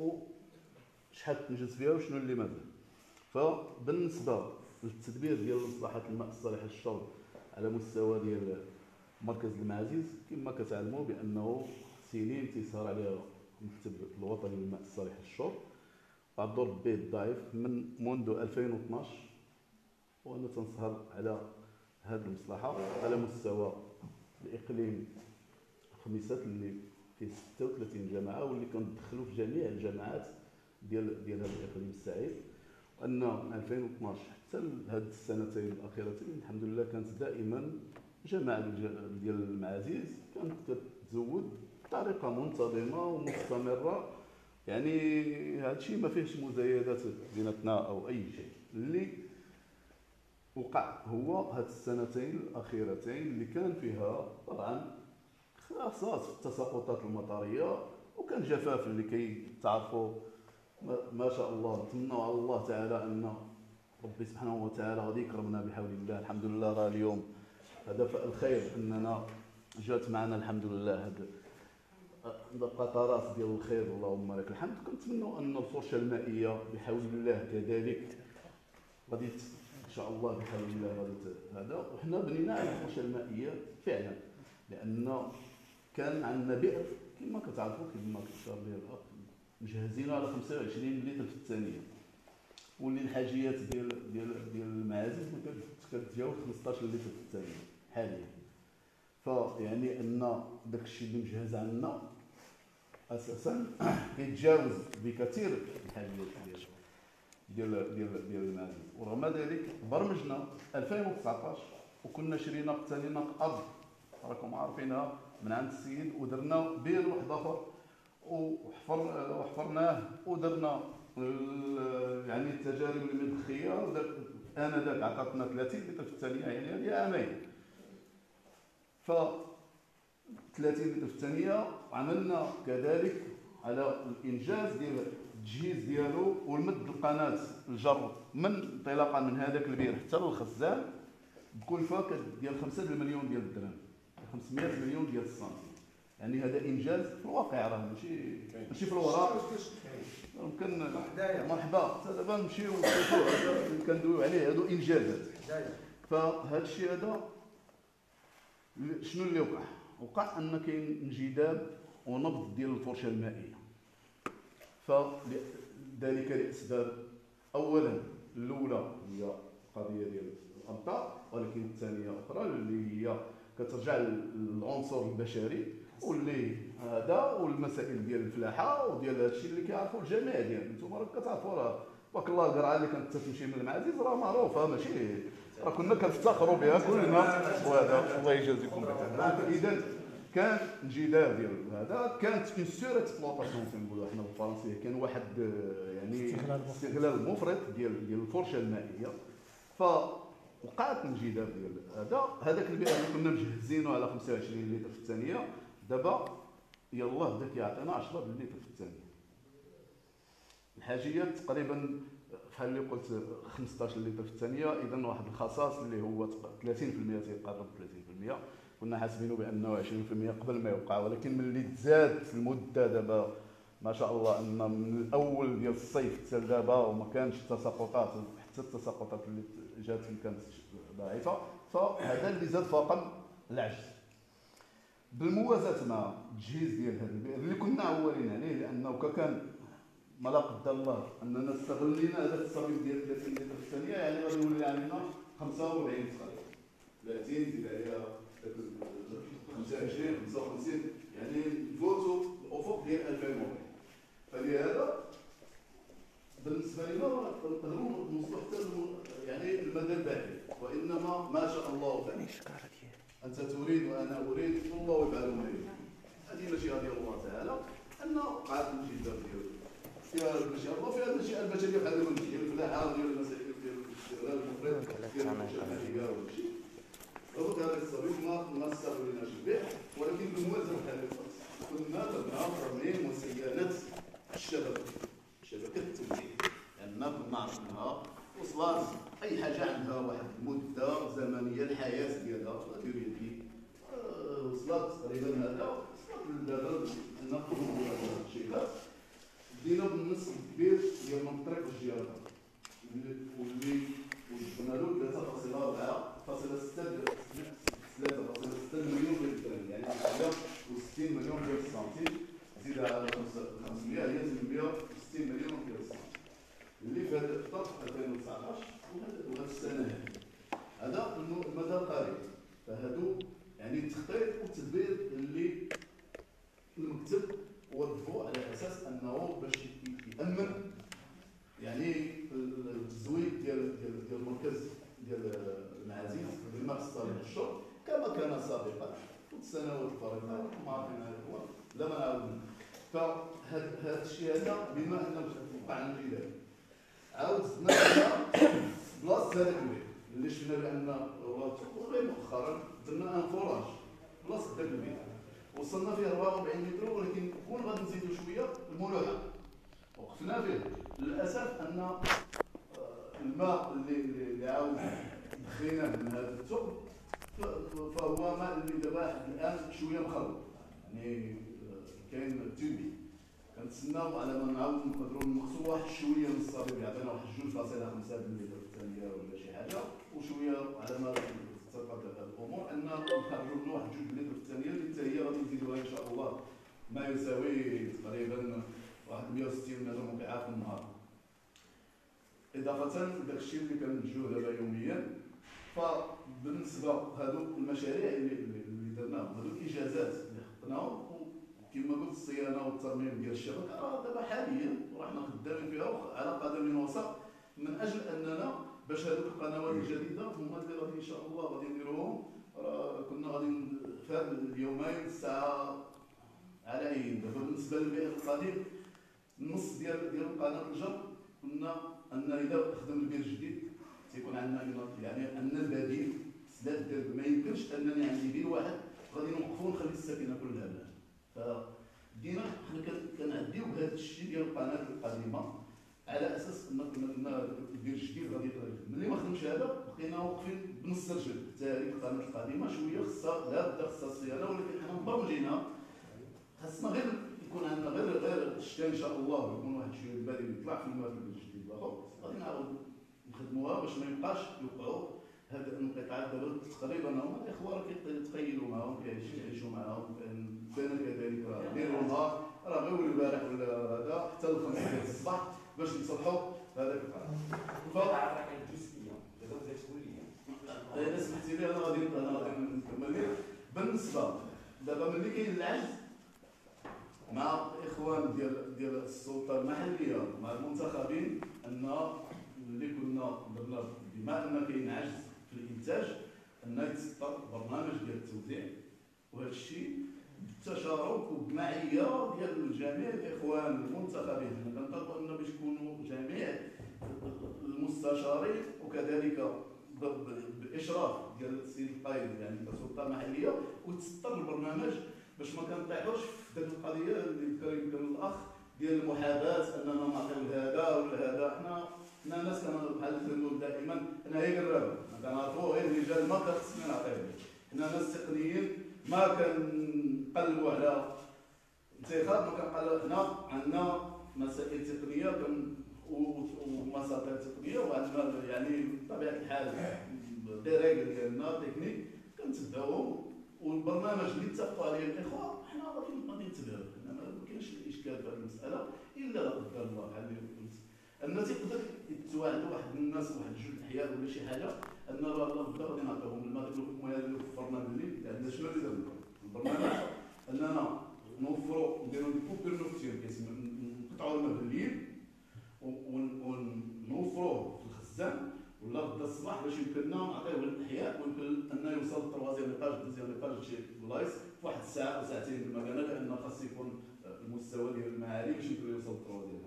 وشحال تنجز فيها وشنو اللي مازال. فبالنسبه للتدبير ديال مصلحه الماء الصالح للشرب على مستوى ديال مركز المعازيز كما كتعلموا بانه سنين تيسهر عليها المكتب الوطني للماء الصالح للشرب بعد دور به الضعيف من منذ ألفين واثناش وانا تنسهر على هذه المصلحه على مستوى الاقليم الخميسات اللي فيه ستة وثلاثين جماعه واللي كندخلوا في جميع الجماعات ديال ديال هذا الاقليم السعيد. وان من ألفين واثناش حتى هذه السنتين الاخيرتين الحمد لله كانت دائما جماعه ديال المعازيز كانت كتزود بطريقه منتظمه ومستمره. يعني هذا الشيء ما فيهش مزايدات بيناتنا او اي شيء. اللي وقع هو هذه السنتين الاخيرتين اللي كان فيها طبعا خصاص في التساقطات المطريه وكان جفاف اللي كيتعرفوا ما شاء الله. نتمنوا على الله تعالى ان ربي سبحانه وتعالى غادي يكرمنا بحول الله. الحمد لله راه اليوم هذا الخير اننا جات معنا الحمد لله هذا القطرات ديال الخير اللهم لك الحمد. كنتمنوا ان الفرشه المائيه بحول الله كذلك غادي ان شاء الله بحول الله غادي هذا. وحنا بنينا على الفرشه المائيه فعلا لان كان عندنا بئر كما كتعرفوا كما كتشار به الاخ مجهزين على خمسة وعشرين لتر في الثانيه واللي الحاجيات ديال ديال ديال المعازيز ما كتتجاوز خمسطاش لتر في الثانيه حاليا. فيعني ان داك الشيء اللي مجهز عندنا اساسا كيتجاوز بكثير الحاجيات ديال ديال ديال ديال المعازيز. ورغم ذلك برمجنا ألفين وتسعطاش وكنا شرينا اقتنينا ارض راكم عارفينها من عند السيد ودرنا بير واحد اخر وحفر وحفرناه ودرنا يعني التجارب المدخيه. انذاك عطاتنا ثلاثين لتر في الثانيه يعني هذه عامين. ف ثلاثين لتر في الثانيه عملنا كذلك على الانجاز ديال التجهيز ديالو والمد القناه الجر من انطلاقا من هذاك البير حتى للخزان بكلفه ديال خمسة مليون ديال الدرهم خمسمائة مليون ديال السنتيم. يعني هذا انجاز في الواقع راه ماشي ماشي في الوراق. يمكن مرحبا حتى دابا نمشيو ونشوفوا اللي كندويو عليه هادو انجازات. فهذا الشيء هذا شنو اللي وقع؟ وقع ان كاين انجذاب ونبض ديال الفرشه المائيه. فذلك لاسباب اولا الاولى هي القضيه ديال الامطار ولكن الثانيه اخرى اللي هي كترجع للعنصر البشري واللي هذا والمسائل ديال الفلاحه وديال هادشي اللي كيعرفوا الجميع ديال نتوما راه كتعرفوا راه بارك الله القرعه اللي كانت تمشي من المعازيز راه معروفه ماشي راه كنا كنفتخروا بها كلنا وهذا الله يجازيكم بخير. اذا كان انجدار ديال هذا كانت اون سور اكسبلوطاسيون كنقولوا حنا بالفرنسيه كان واحد يعني استغلال مفرط ديال ديال الفرشه المائيه فوقعت انجدار ديال هذا هذاك البئر اللي كنا مجهزينه على خمسة وعشرين لتر في الثانيه دابا يلاه بدا كيعطينا عشرة لتر في الثانيه. الحاجيات تقريبا بحال اللي قلت خمسطاش لتر في الثانيه اذا واحد الخصاص اللي هو ثلاثين بالمئة تيقرب ثلاثين بالمئة كنا حاسبينه بانه عشرين بالمئة قبل ما يوقع ولكن ملي تزاد في المده دابا ما شاء الله ان من الاول ديال الصيف حتى دابا وما كانش التساقطات حتى التساقطات اللي جات كانت ضعيفه فهذا اللي زاد فاقم العجز. بالموازاه مع التجهيز ديال هذا البئر اللي كنا عوالين عليه لانه كان ما لا قدر الله اننا استغلينا هذاك الصبيب ديال ثلاثين لتر في الثانيه يعني غادي يولي علينا خمسة وأربعين تقريبا ثلاثين زيد عليها خمسة وعشرين خمسة وخمسين يعني نفوتوا الافق ديال ألفين وأربعين. فلهذا بالنسبه لنا نقدروا نوصلوا حتى يعني المدى البعيد وانما ما شاء الله تعالى انت تريد وانا اريد والله يفعل ما يريد. هذه مشيئه ديال الله تعالى انه قعدت الانجدار ديالو فيها المشيئه الله فيها المشيئه البشريه بحال ما ديال الفلاحه ديال المسائل ديال الاستغلال المفرط ديال الجمعيه ولا شيء ربط هذا الصبيب ما ما استغليناش به ولكن بالموازنه بحال كنا درنا ترميم وصيانه الشبكه شبكه التوجيه لان كنا عرفناها وصلات اي حاجه عندها واحد المده زمنيه الحياه ديالها لا ديريتي وصلات تقريبا هذا وصلت دابا نقدروا هذا الشيء بدينا بالنص الكبير ديال من طريق الجيران واللي وجبنا له ثلاثة فاصلة أربعة فاصلة ستة ثلاثة فاصلة ستة مليون ديال يعني مئة وستين مليون ديال السنتيم زيد على خمسمئة هي ثمانمئة وستين مليون ديال السنتيم اللي في هذا الخطاب في ألفين وتسعطاش وهذه السنه هذه هذا المدى القريب. فهادو يعني التخطيط والتدبير اللي المكتب وظفوا على اساس انه باش يامن يعني التزويد ديال ديال ديال المركز ديال المعازيز بالماء الصالح للشرب كما كان سابقا في السنوات الفارقه ما عرفنا هو لا ما نعاود. فهذا هذا الشيء هذا بما انه وقع الانجدار عاود زدنا بلاصه هذاك البيت اللي شفنا بان غير مؤخرا درنا ان فوراج بلاصه ذاك البيت وصلنا فيه أربعة وأربعين متر ولكن كون غادي نزيدوا شويه الملوحه وقفنا فيه. للاسف ان الماء اللي اللي عاود دخيناه من هذا الثقب فهو ماء اللي دابا الان شويه مخلط يعني كاين تيوبي كنتسناو على ما نعاود نقدروا نقصوا واحد شويه من الصبيب يعطينا واحد جوج فاصلة خمسة بالمئة في الثانيه ولا شي حاجه وشويه على ما تتفق الامور ان نخرجوا منه واحد جوج بالمئة في الثانيه اللي حتى هي غادي نزيدوها ان شاء الله ما يساوي تقريبا واحد مئة وستين متر مكعب في النهار. اضافه لداك الشيء اللي كننتجوه دابا يوميا. فبالنسبه هذو المشاريع اللي اللي درناهم هذو الاجازات اللي حطيناهم كما قلت الصيانه والترميم ديال الشبكه راه دابا حاليا ورحنا خدامين فيها على قدم وساق من اجل اننا باش هذوك القنوات الجديده هما اللي غادي ان شاء الله غادي نديروهم. راه كنا غادي في هذا اليومين الساعه على عين. دابا بالنسبه للبئر القديم النص ديال ديال قناه الجر كنا ان اذا خدم البئر الجديد تيكون عندنا يعني ان البديل سداد ما يمكنش انني عندي بير واحد غادي نوقفوا ونخلي السفينه كلها هنا. فدينا حنا كنعديو بهذا الشيء ديال القناه القديمه على اساس ان كنا البير الجديد غادي يقدر ملي ما خدمش هذا بقينا واقفين بنص الرجل. بالتالي القناه القديمه شويه خصها لا بدا خصها صيانه ولكن حنا مبرمجينها خاصنا غير يكون عندنا غير غير الشتاء ان شاء الله يكون واحد شويه البارد يطلع في الماء في البير الجديد الاخر غادي نعاود نخدموها باش ما يبقاش يوقعوا هاد الانقطاعات. دابا تقريبا هما الاخوه راه كيتخيلوا معاهم كيعيشوا معاهم انا كذلك راه ليل ونهار راه غير البارح ولا هذا حتى الخمس ديال الصباح باش نصلحوا هذاك القرار. ف انا سمعتي لي انا غادي انا غادي نكمل لك. بالنسبه دابا ملي كاين العجز مع الاخوان ديال ديال السلطه المحليه مع المنتخبين ان اللي كنا درنا بما ان كاين عجز في الانتاج ان يتسطر برنامج ديال التوزيع، وهذا الشيء بالتشارك وبمعيه ديال جميع الاخوان المنتخبين. كنطلبوا ان باش يكونوا جميع المستشارين وكذلك باشراف ديال السيد القائد يعني كسلطه محليه، وتسطر البرنامج باش ما كنطيحوش في ذيك القضيه اللي ذكر يمكن الاخ ديال المحاباه اننا نعطيو لهذا ولا هذا. حنا حنا ناس بحال تنقول دائما حنا هي قرابه كنعرفوا غير الرجال ما كنخصنا نعطيهم. حنا ناس تقنيين ما كنقلبوا على انتخاب، ما كنقلبوا. حنا عندنا مسائل تقنيه ومسائل تقنيه وعندنا يعني بطبيعه الحال دي ريغل ديالنا تكنيك كنتبعوهم، والبرنامج اللي اتفقوا عليه الاخوه حنا غادي غادي نتبعوه. ما كاينش اشكال في هذه المساله الا لا قدر الله بحال اللي قلت ان تيقدر يتواعدوا واحد الناس واحد جوج الاحياء ولا شي حاجه ان راه بدا غادي نعطيهم الماء. ديك الحكومه اللي وفرنا بالليل يعني شنو اللي درنا البرنامج اننا نوفروا نديروا دي كوبر نوكتير نقطعوا الماء بالليل ونوفروه في الخزان ولا غدا الصباح باش يمكننا نعطيوه للاحياء ويمكن انه يوصل للتروازيام ايطاج دوزيام ايطاج شي بلايص في واحد الساعه وساعتين كما قلنا، لان خاص يكون المستوى ديال المعالي باش يمكن يوصل للتروازيام.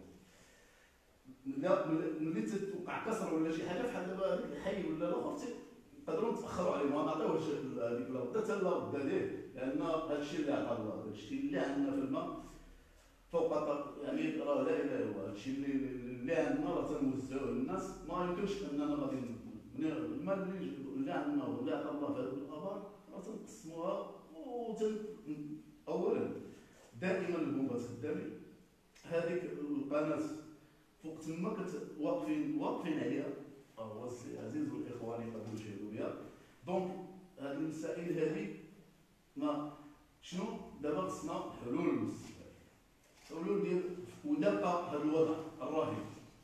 ملي تتوقع كسر ولا شي حاجه بحال دابا هذاك الحي ولا الاخر نقدروا نتاخروا عليه ما نعطيوهش هذيك لا غدا حتى لا غدا ليه، لان هذا الشيء اللي عطا الله، هذا الشيء اللي عندنا في الماء فوق يعني راه لا اله الا الله. هذا الشيء اللي اللي عندنا راه تنوزعوه للناس، ما يمكنش اننا غادي المال اللي اللي عندنا واللي عطا الله في هذه الابار راه تنقسموها. وتن اولا دائما البومبات خدامين هذيك القناه فوق تما واقفين واقفين عليها هو السي عزيز والاخوان يقدروا يشهدوا بها. دونك هذه المسائل هذه ما شنو دابا خصنا حلول للمستقبل، حلول ديال ونبقى هذا الوضع الراهن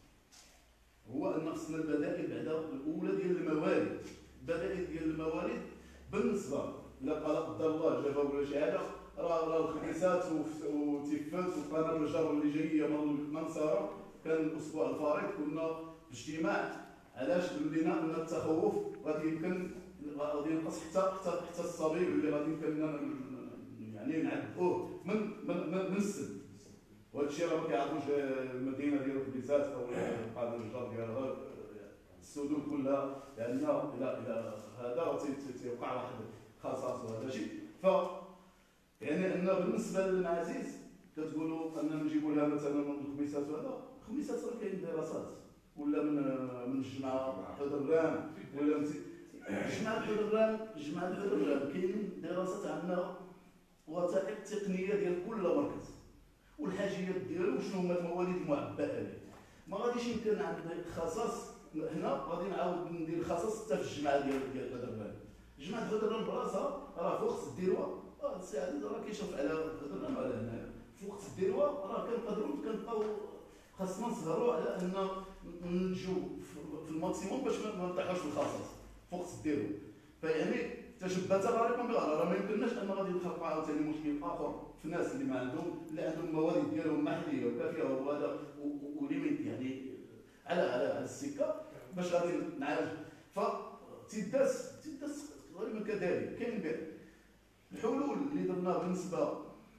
هو ان خصنا البدائل بعد الاولى ديال الموارد. البدائل ديال الموارد بالنسبه لا قدر الله جابوا ولا شي حاجه راه راه الخبيثات وتيفات وقنابل الجر اللي جايه من منصاره. كان الاسبوع الفارط كنا باجتماع علاش ولينا ان التخوف غادي يمكن غادي ينقص حتى حتى حتى الصبي اللي غادي يمكن يعني نعبئوه من من من السن. وهذا الشيء راه ما كيعرفوش المدينه ديال الخبيثات او قنابل الجر ديالها السدود كلها، لان الى الى هذا تيوقع واحد خصاص وهذا الشيء. ف يعني ان بالنسبه للمعازيز كتقولوا ان نجيبوا لها مثلا الخبيثات وهذا الخبيثات راه كاين دراسات ولا من من الجماعه حضران ولا من جماعه حضران جماعه حضران كاين دراسات عندنا وثائق تقنيه ديال كل مركز والحاجيات ديالو وشنو هما الموارد المعبأه به. ما غاديش يمكن عندنا خصاص هنا غادي نعاود ندير خصاص حتى في الجماعه ديال ديال حضران. جماعه حضران براسها راه فوق خص ديروها. السي عزيز راه كيشوف على حضران وعلى هنايا فوق خص ديروها. راه كنقدروا كنبقاو خاصنا نسهروا على ان ننجو في الماكسيموم باش ما نطيحوش في الخصاص فوق خص ديرو. فيعني تشبهت غالبا بغالبا راه ما يمكنناش ان غادي نخلقوا عاوتاني مشكل اخر في الناس اللي ما عندهم اللي عندهم الموارد ديالهم محليه وكافيه وهذا وليميت يعني على على على السكه باش غادي نعالج. ف تيداس تيداس غالبا كذلك كاين كاع الحلول اللي درناها بالنسبه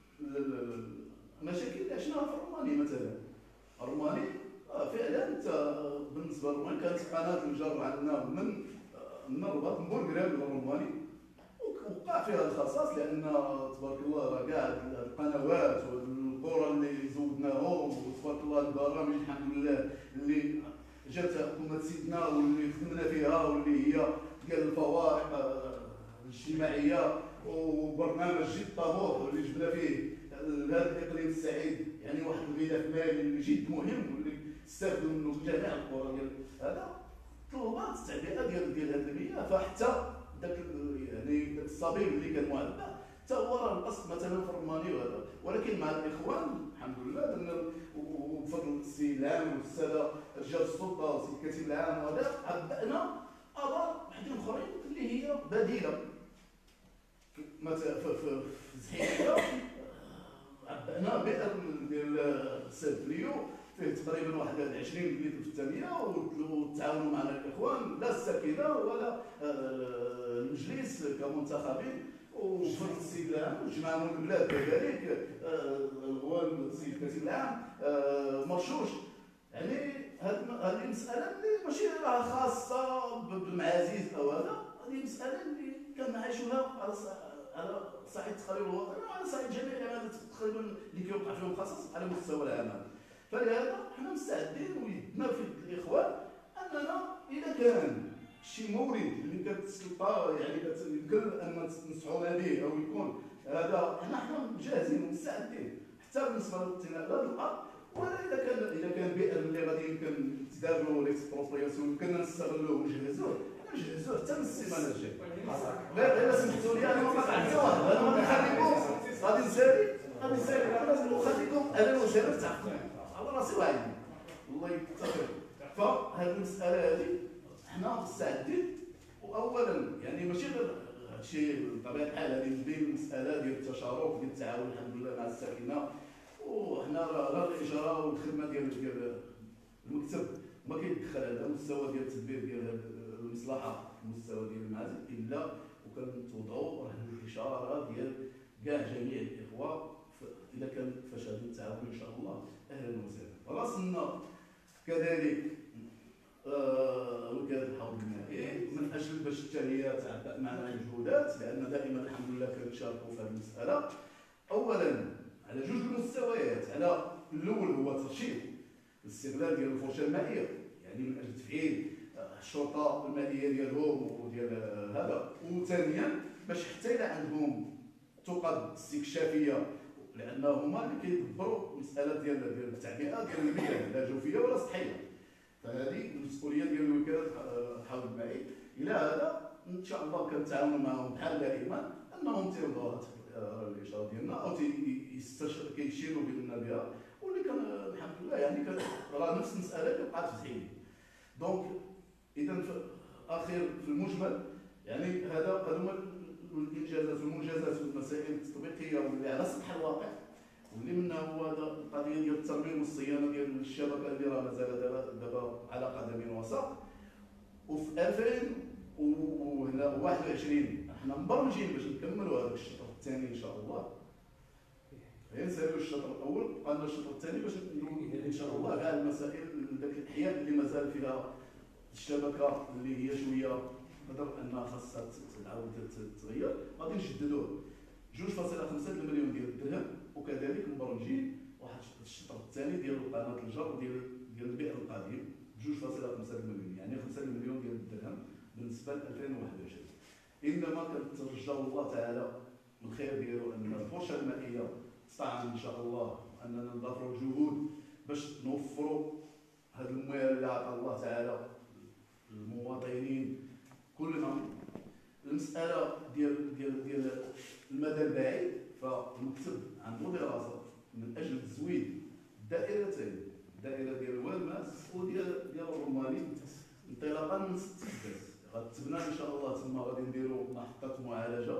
للمشاكل اللي عشناها في الروماني مثلا. الروماني فعلا انت بالنسبه للروماني كانت قناه الجر عندنا من من الرباط من بورقراب للروماني وقع فيها الخصاص لان تبارك الله راه كاع القنوات والقرى اللي زودناهم وتبارك الله البرامج الحمد لله اللي جات حكومه سيدنا واللي خدمنا فيها واللي هي ديال الفوائق الاجتماعيه وبرنامج جد طموح واللي جبنا فيه هذا الاقليم السعيد يعني واحد الملف مالي اللي جد مهم واللي استافدوا منه جميع القرى ديال هذا طلبات التعبئه ديال ديال هذه المياه. فحتى داك يعني داك الصبيب اللي كان معبأ حتى هو راه نقص مثلا في الروماني وهذا. ولكن مع الاخوان الحمد لله درنا وبفضل السي العام والساده رجال السلطه والسي الكاتب العام وهذا عبأنا ابار وحدين اخرين اللي هي بديله. مثلا في في زحيحه عبأنا بئر فيه تقريبا واحد عشرين لتر في الثانيه، وتعاونوا معنا الاخوان لا الساكنه ولا المجلس كمنتخبين، وفرد السيد العام جمعنا البلاد كذلك، الغوال السيد كتيب العام مرشوش. يعني هذه المساله اللي ماشي راه خاصه بالمعازيز او هذا، هذه مساله اللي كنعيشوها على على صعيد التقرير الوطني وعلى صعيد جميع العمليات تقريبا اللي كيوقع فيهم خصص على مستوى العمل. فلهذا حنا مستعدين ويدنا في الاخوان اننا اذا كان شي مورد اللي كتسلطه يعني يمكن ان نصحونا به او يكون هذا، حنا حنا جاهزين ومستعدين حتى بالنسبه للابتناء هذا الارض، ولا اذا كان اذا كان بئر اللي غادي يمكن تدابلو ليكسبروبرياسيون يمكننا نستغلوه ونجهزوه نجهزوه حتى من السيمانه الجايه. لا لا سمحتوا لي انا ما قطعت واحد، انا غادي نخليكم غادي نسالي غادي نسالي لازم نخليكم انا وسهلا تعقلوا على راسي وعيني الله يتقبل. فهذه المساله هذه حنا مستعدين، واولا يعني ماشي غير هادشي بطبيعه الحال هذه من بين المساله ديال التشارك ديال التعاون الحمد لله مع الساكنه، وحنا راه الاجراء والخدمه ديال ديال المكتب ما كيدخل على المستوى ديال التدبير ديال المصلحه المستوى ديال المعازل الا وكنتوضعوا راه الاشاره ديال كاع جميع الاخوه اذا كان فشل التعاون ان شاء الله اهلا وسهلا. راسلنا كذلك وكاله الحوض المائي من اجل باش حتى هي تعبأ معنا مجهودات، لان دائما الحمد لله كنشاركوا في هذه المساله. اولا على جوج المستويات، على الاول هو ترشيد الاستغلال ديال الفرشه المائيه، يعني من اجل تفعيل الشرطه المائيه ديالهم وديال هذا، وثانيا باش حتى الى عندهم تقد استكشافيه، لان هما اللي كيدبروا مساله ديال ديال التعبئه ديال المياه لا جوفيه ولا سطحيه. فهذه المسؤوليه ديال وكاله الحوض المائي. الى هذا ان شاء الله كنتعاونوا معهم بحال دائما انهم تيرضوا الاشاره ديالنا او كيشيروا بنا بها، واللي كان الحمد لله يعني راه نفس المساله اللي وقعت في زعيم. دونك اذا اخر في المجمل يعني هذا هذوما الانجازات والمنجزات والمسائل التطبيقيه واللي على سطح الواقع، واللي منها هو هذا القضيه ديال الترميم والصيانه ديال الشبكه اللي راه مازال دابا على قدم وساق. وفي ألفين وواحد وعشرين حنا مبرمجين باش نكملوا هذا الشطر الثاني ان شاء الله. غير نسالوا الشطر الاول وقالنا الشطر الثاني باش نديروا ان شاء الله كاع المسائل ذاك الاحياء اللي مازال فيها الشبكه اللي هي شويه نقدر انها خاصها تعاود تتغير، غادي نجددوه جوج فاصلة خمسة مليون ديال الدرهم. وكذلك مبرمجين واحد الشطر الثاني ديال قناه الجر ديال ديال البئر القديم جوج فاصلة خمسة مليون، يعني خمسة مليون ديال الدرهم بالنسبه ل ألفين وواحد وعشرين. انما كنترجوا الله تعالى من الخير ديالو ان الفرشه المائيه تستعمل ان شاء الله، اننا نضافروا الجهود باش نوفروا هذه المياه اللي عطا الله تعالى للمواطنين كلنا. المساله ديال ديال ديال المدى البعيد، فالمكتب عنده دراسه من اجل تزويد دائرتين، الدائره ديال والماس وديال ديال الرماني انطلاقا من ست داس غتبنى ان شاء الله. تما غادي نديروا محطه معالجه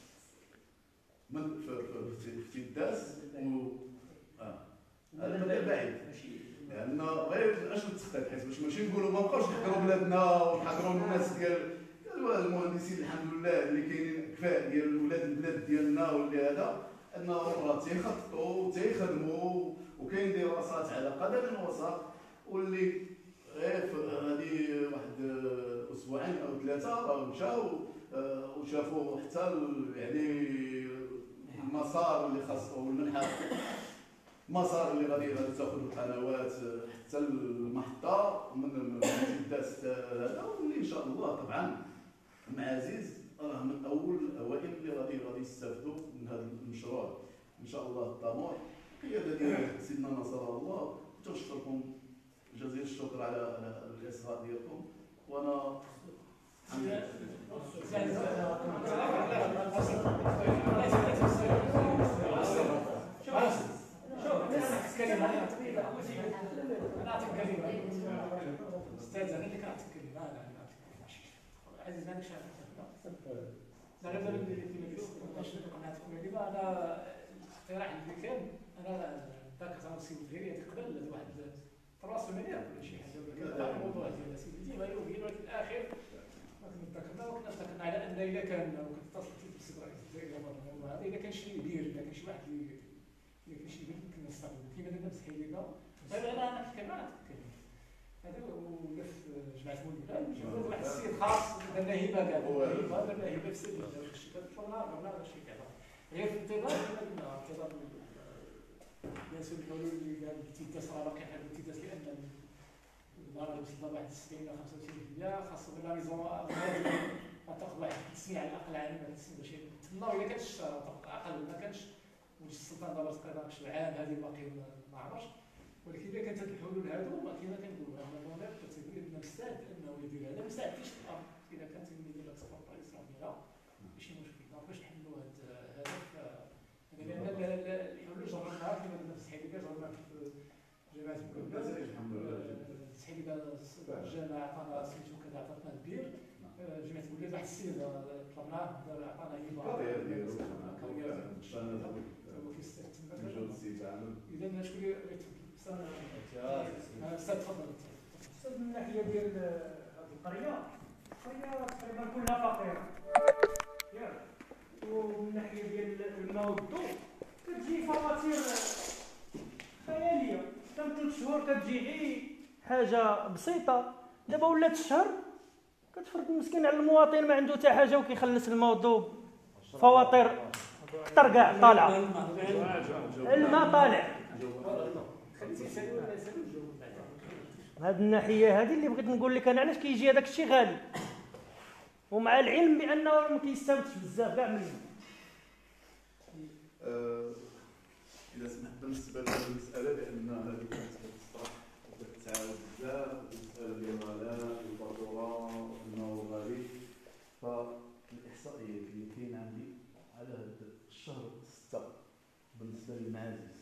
من في في الداس و اه هذا المدى بعيد، لان غير اش نتخطط حيت باش ماشي نقولوا ما نبقاوش نحضروا بلادنا ونحضروا الناس ديال المهندسين الحمد لله اللي كاينين كفاء ديال ولاد البلاد ديالنا واللي هذا انهم راه تيخططوا وتيخدموا وكاين دراسات على قدم وساق، واللي غير هذه واحد اسبوعين او ثلاثه راه مشاو وشافوا حتى يعني المسار اللي خاص او المنحى المسار اللي غادي غادي تاخذ القنوات حتى المحطه من الداس هذا، واللي ان شاء الله طبعا المعازيز راه من اول الاوائل اللي غادي غادي يستافدوا من هذا المشروع ان شاء الله الطموح قياده ديال سيدنا نصر الله. وتشكركم جزيل الشكر على على الاصغاء ديالكم، وانا كلمه انا نعطيك كلمه استاذ انا اللي كنعطيك كلمه لا لا عزيز مالك شاعر لا غير اللي اللي كنعطيك كلمه. انا الاقتراح اللي كان انا ذاك زعما السيد الفيري قبل واحد ثلاث سمانيات ولا شي حاجه ولا كذا الموضوع ديال سيدي ديما يوجد في الاخر ما كنا وكنا اتفقنا على ان اذا كان كنت اتصلت بالسيد رئيس الجزائر هذا الموضوع هذا اذا كان شي بير اذا كان شي واحد اللي اذا كان شي بير ممكن نستعملو كيما درنا بسحيليكا دابا انا نحكي معاك هذا ولا في جماعه المولد جابوا واحد السيد خاص درنا هبه كاع هبه درنا هبه في السيد شي كتطلع برنامج شي كذا غير في انتظار كما قلنا انتظار بيان سور الحلول اللي قال التيتاس راه باقي حال التيتاس لان المغرب وصلنا لواحد تسعين الى خمسة وتسعين بالمئة خاصة لا ميزون غتاخذ واحد ثلاث سنين على الاقل عام ثلاث سنين باش تما الا كانش اقل ما كانش وليت السلطان دابا تقريبا شي عام هذه باقي ما عرفتش ولكن اذا كانت هاد الحلول هادو ما كاينه كنقولوا ان المغرب كتقول ان مستعد انه يدير هذا ما مستعدش الامر اذا كانت يدير لك سفر اسرائيليه ماشي مشكل باش نحلوا هذا هذا لان الحلول جربناها كما قلنا في السحيليكا جربناها في جماعه المولد السحيليكا الجامع عطانا سميتو كذا عطاتنا البير جماعه المولد واحد السيد طلبناه عطانا هبه اذا شكون اللي استاذ تفضل استاذ من الناحيه ديال هذه القريه القريه تقريبا كلها فقيره ياك ومن الناحيه ديال الماء والضوء كتجي فواتير خياليه كم ثلاث شهور كتجي غير حاجه بسيطه دابا ولات الشهر كتفرض المسكين على المواطن ما عنده حتى حاجه وكيخلص الماء والضوء فواتير طر كاع طالعه الماء طالع هذه الناحيه هذه اللي بغيت نقول لك انا علاش كيجي هذاك الشيء غالي ومع العلم بانه ما كيستافدش بزاف كاع من الماء. اذا سمحت بالنسبه للمساله لان هذه كانت كتطرح وكتعاود بزاف المساله ديال الغلاء والفاتوره والماء الغالي فالاحصائيات اللي كاين عندي على هذا الشهر ستة بالنسبه للمعازف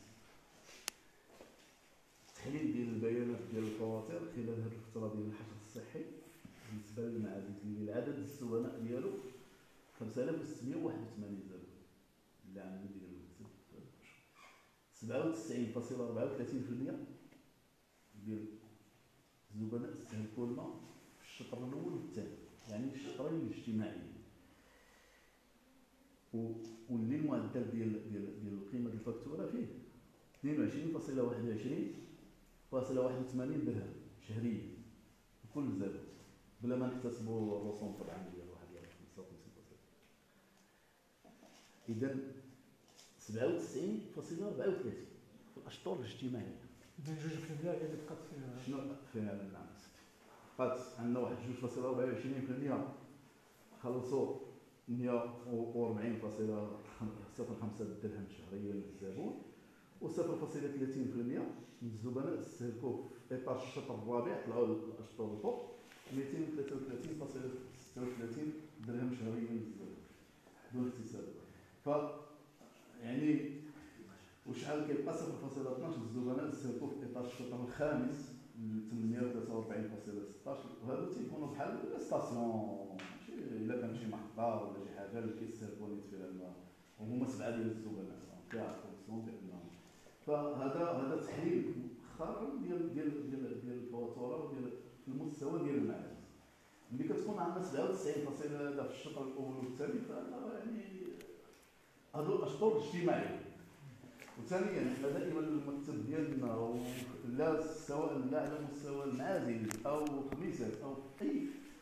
التحليل ديال البيانات ديال الفواتير خلال هذه الفتره ديال الحشد الصحي بالنسبه للمعازف اللي العدد السجناء ديالو خمسة آلاف وستمائة وواحد وثمانين زاد العام ديالو سبعة وتسعين فاصلة أربعة وثلاثين بالمئة ديال الزبناء استهلكوا الماء في الشطر الاول والثاني يعني الشطرين الاجتماعيين واللي المعدل ديال ديال ديال قيمه الفاتوره فيه اثنين وعشرين فاصلة واحد وعشرين فاصلة واحد وثمانين درهم شهريا كل زاد بلا ما نحتسبوا الرسوم طبعا ديال واحد خمسة وخمسين اذا سبعة وتسعين فاصلة أربعة وثلاثين في الاشطر الاجتماعيه اذا جوج في المية اللي بقات في شنو فعلا نعم بقات عندنا واحد جوج فاصلة أربعة وعشرين بالمئة خلصوا مئة وأربعين فاصلة صفر خمسة درهم شهريا للزبون و صفر فاصلة ثلاثين بالمئة من الزبناء استهلكوا في اطار الشطر الرابع طلعوا الاشطر الفوق مئتين وثلاثة وثلاثين فاصلة ستة وثلاثين درهم شهريا للزبون دون اكتساب ف يعني وشحال كيبقى صفر فاصلة اثناش الزبناء استهلكوا في اطار الشطر الخامس ثمانمائة وثلاثة وأربعين فاصلة ستة عشر وهذا تيكونوا بحال ستاسيون الا كان شي محطه ولا شي حاجه اللي كيستهلكوا نيت فيها الماء وهما سبعه ديال الزبناء كيعرفوا بانهم فهذا هذا تحليل خارج ديال ديال ديال ديال الفواتوره وديال المستوى ديال المعازف ملي كتكون عندنا سبعة وتسعين فاصلة في الشطر الاول والثاني فهذا يعني هذو الاشطر الاجتماعيه وثانيا حنا دائما المكتب ديالنا لا سواء لا على مستوى المعازف او خميسات او اي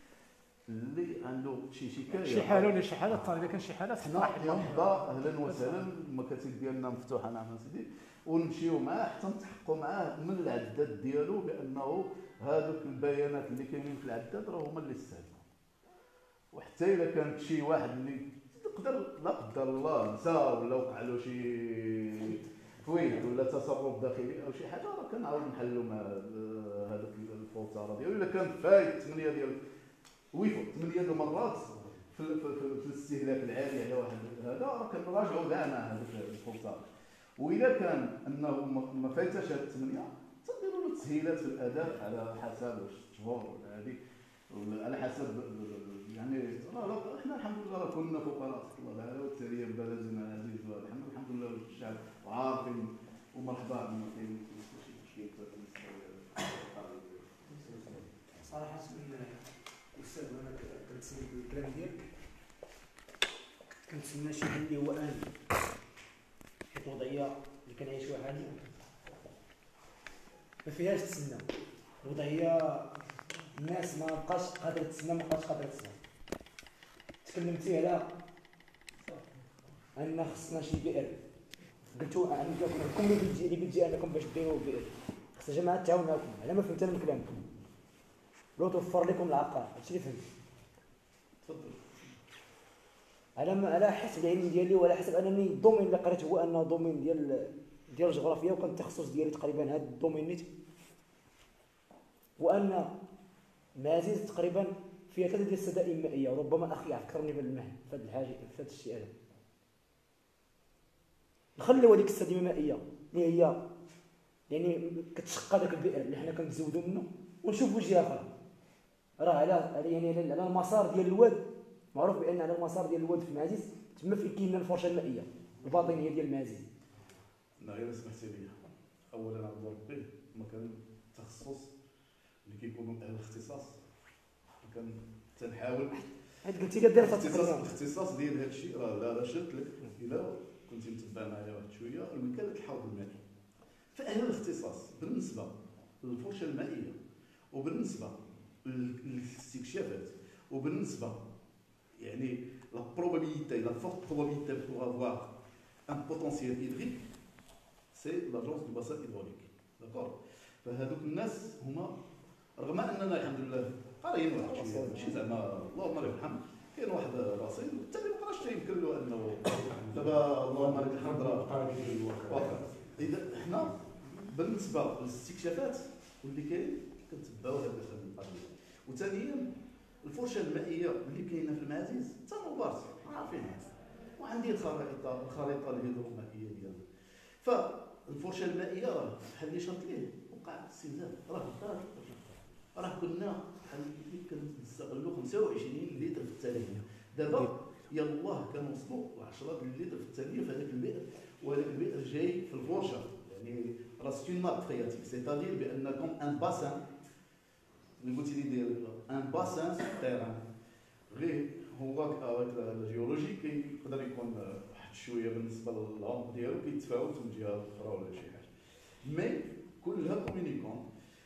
اللي عنده شي شكايه شي حاله ولا شي حاله طالب كان شي حالات حنا مرحبا اهلا وسهلا المكاتب ديالنا مفتوحه نعم سيدي ونمشيو معاه حتى نتحققوا معاه من العداد ديالو بانه هذوك البيانات اللي كاينين في العداد راه هما اللي استهلكوا وحتى الا كانت شي واحد اللي يقدر لا قدر الله نسى ولا وقع له شي فويد ولا تصرف داخلي او شي حاجه راه كنعاود نحلوا مع هذوك الفوتاره ديالو الا كان فايت ثمانيه ديال ويفوت ثمانيه المرات في, في, في, في الاستهلاك العالي على واحد هذا راه كنراجعوا كاع مع هذوك الفوتار واذا كان انه ما فايتش هاد الثمانيه تديروا له تسهيلات في الاداء على حسب واش شهور ولا هذيك ولا على حسب يعني راه احنا الحمد لله راه كنا فقراء الله تعالى والتاليه بلدنا العزيز والحمد الحمد لله الشعب وعارفين ومرحبا ما كاين شي مشكل بالنسبه صراحه الاستاذ وانا كنتسمع الكلام ديالك كنتسنى شي حل اللي هو ان حيت الوضعيه اللي كنعيشوها هذه ما فيهاش تسنى. الوضعيه الناس ما بقاش قادره تسنى، ما بقاش قادره تسنى. تكلمتي على ان خصنا شي بئر، قلتوا عندكم اللي بتجي اللي بتجي انكم باش ديروا بئر خص الجماعه تعاوناكم. على ما فهمت انا من كلامكم لو توفر لكم العقار، هادشي اللي فهمت. تفضل. على ما على حسب العلم ديالي وعلى حسب انني الدومين اللي قريت هو انه دومين ديال ديال الجغرافيا، وكان التخصص ديالي تقريبا هذا الدومين نيت، وان معازيز تقريبا فيها ثلاثه ديال السدائم المائيه، وربما اخي يعكرني بالمهن في هذا الحاجه في هذا الشيء هذا. نخليو هذيك السديمه المائيه اللي هي يعني كتشق هذاك البئر اللي حنا كنتزودوا منه، ونشوفوا جهه اخرى. راه على يعني على المسار ديال الواد، معروف بان على المسار ديال الواد في معازيز تما فين كاين الفرشه المائيه الباطنيه ديال معازيز. انا غير سمحتي لي، اولا عبد ربي ما كان تخصص اللي كيكونوا اهل الاختصاص، كان تنحاول حيت قلتي لي دير الاختصاص الاختصاص ديال هذا الشيء. راه لا لا شرت لك الا كنتي متبع معايا واحد شويه وكاله الحوض المائي. فاهل الاختصاص بالنسبه للفرشه المائيه وبالنسبه للاستكشافات وبالنسبه يعني لا probabilité, la forte probabilité pour avoir un potentiel hydrique, c'est l'agence du bassin hydraulique. D'accord. فهذوك الناس هما رغم اننا الحمد لله قاريين واحد شويه ماشي زعما اللهم لك الحمد، كاين واحد رصيد حتى اللي ما قراش يمكن له انه دابا اللهم لك الحمد راه واقع. اذا حنا بالنسبه للاستكشافات واللي كاين كنتبعوا هذه القضيه. وثانيا الفرشه المائيه اللي كاينه في المعازيز حتى مبارزه عارفينها، وعندي الخريطه الخريطه الهيدرومائيه ديالها. فالفرشه المائيه راه بحال اللي شرط ليه وقع استنزاف، راه دار راه كنا كنستغلوا خمسة وعشرين لتر في الثانيه، دابا يلاه كنوصلوا ل عشرة لتر في الثانيه في هذاك البئر، وهذاك البئر جاي في الفرشه. يعني راه سي اون ناط فرياتيك، سيتادير بانكم ان باسان اللي قلت لي ديال ان باسان سوتيران. غير هو افيك لا جيولوجي كيقدر يكون واحد شويه بالنسبه للعمق ديالو كيتفاوت من جهه اخرى ولا شي حاجه، مي كلها كومينيكون.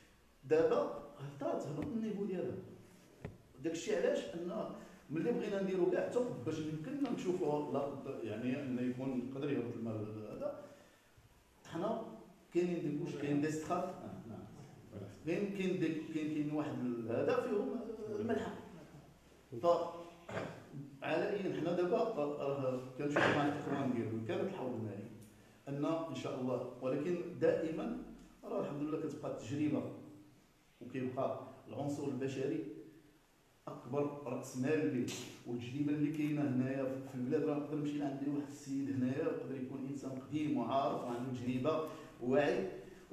دابا هبطات هبط النيفو ديالها. داكشي علاش ان ملي بغينا نديرو كاع حتى باش يمكننا نشوفوا يعني ان يكون يقدر يهبط الماء هذا، حنا كاينين دي كوش، كاين دي سترات، كاين كاين كاين كاين واحد هذا فيهم الملحه. ف على اي حنا دابا راه كنشوفوا مع الاخوان ديالو كانت الحوض المائي ان ان شاء الله، ولكن دائما راه الحمد لله كتبقى التجربه وكيبقى العنصر البشري اكبر راس مال اللي والتجربه اللي كاينه هنايا في البلاد. راه نقدر نمشي لعند واحد السيد هنايا يقدر يكون انسان قديم وعارف وعنده تجربه وواعي،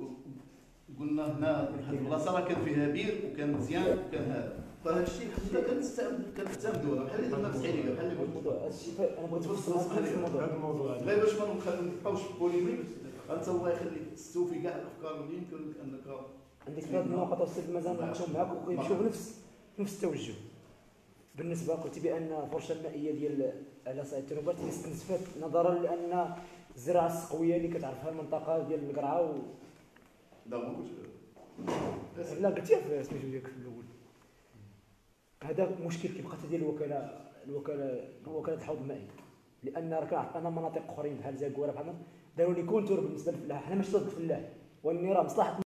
قلنا هنا هذه البلاصه راه كان فيها بير وكان مزيان وكان هذا. فهذا الشيء حنا كنستعمل كنعتمدوا بحال اللي درنا في السعوديه بحال اللي قلت. الموضوع الشيء انا بغيت نفصل هذا الموضوع غير باش ما نبقاوش بوليميك. انت الله يخليك تستوفي كاع الافكار اللي يمكن لك انك عندك هذه النقطه استاذ مازال نناقشوا معاك وكيمشيو بنفس نفس التوجه. بالنسبه قلت بان الفرشه المائيه ديال على صعيد التنوبات هي استنزفت نظرا لان الزراعه السقويه اللي كتعرفها المنطقه ديال القرعه و لا ما قلتش لا قلتيها في سميتو ديالك في الاول. هذا مشكل كيبقى حتى ديال الوكاله الوكاله وكاله الحوض المائي، لان راه كنعرف ان مناطق اخرين بحال زاكوره بحال داروا لي كونتور بالنسبه للفلاح. حنا ماشي ضد الفلاح، واني راه مصلحه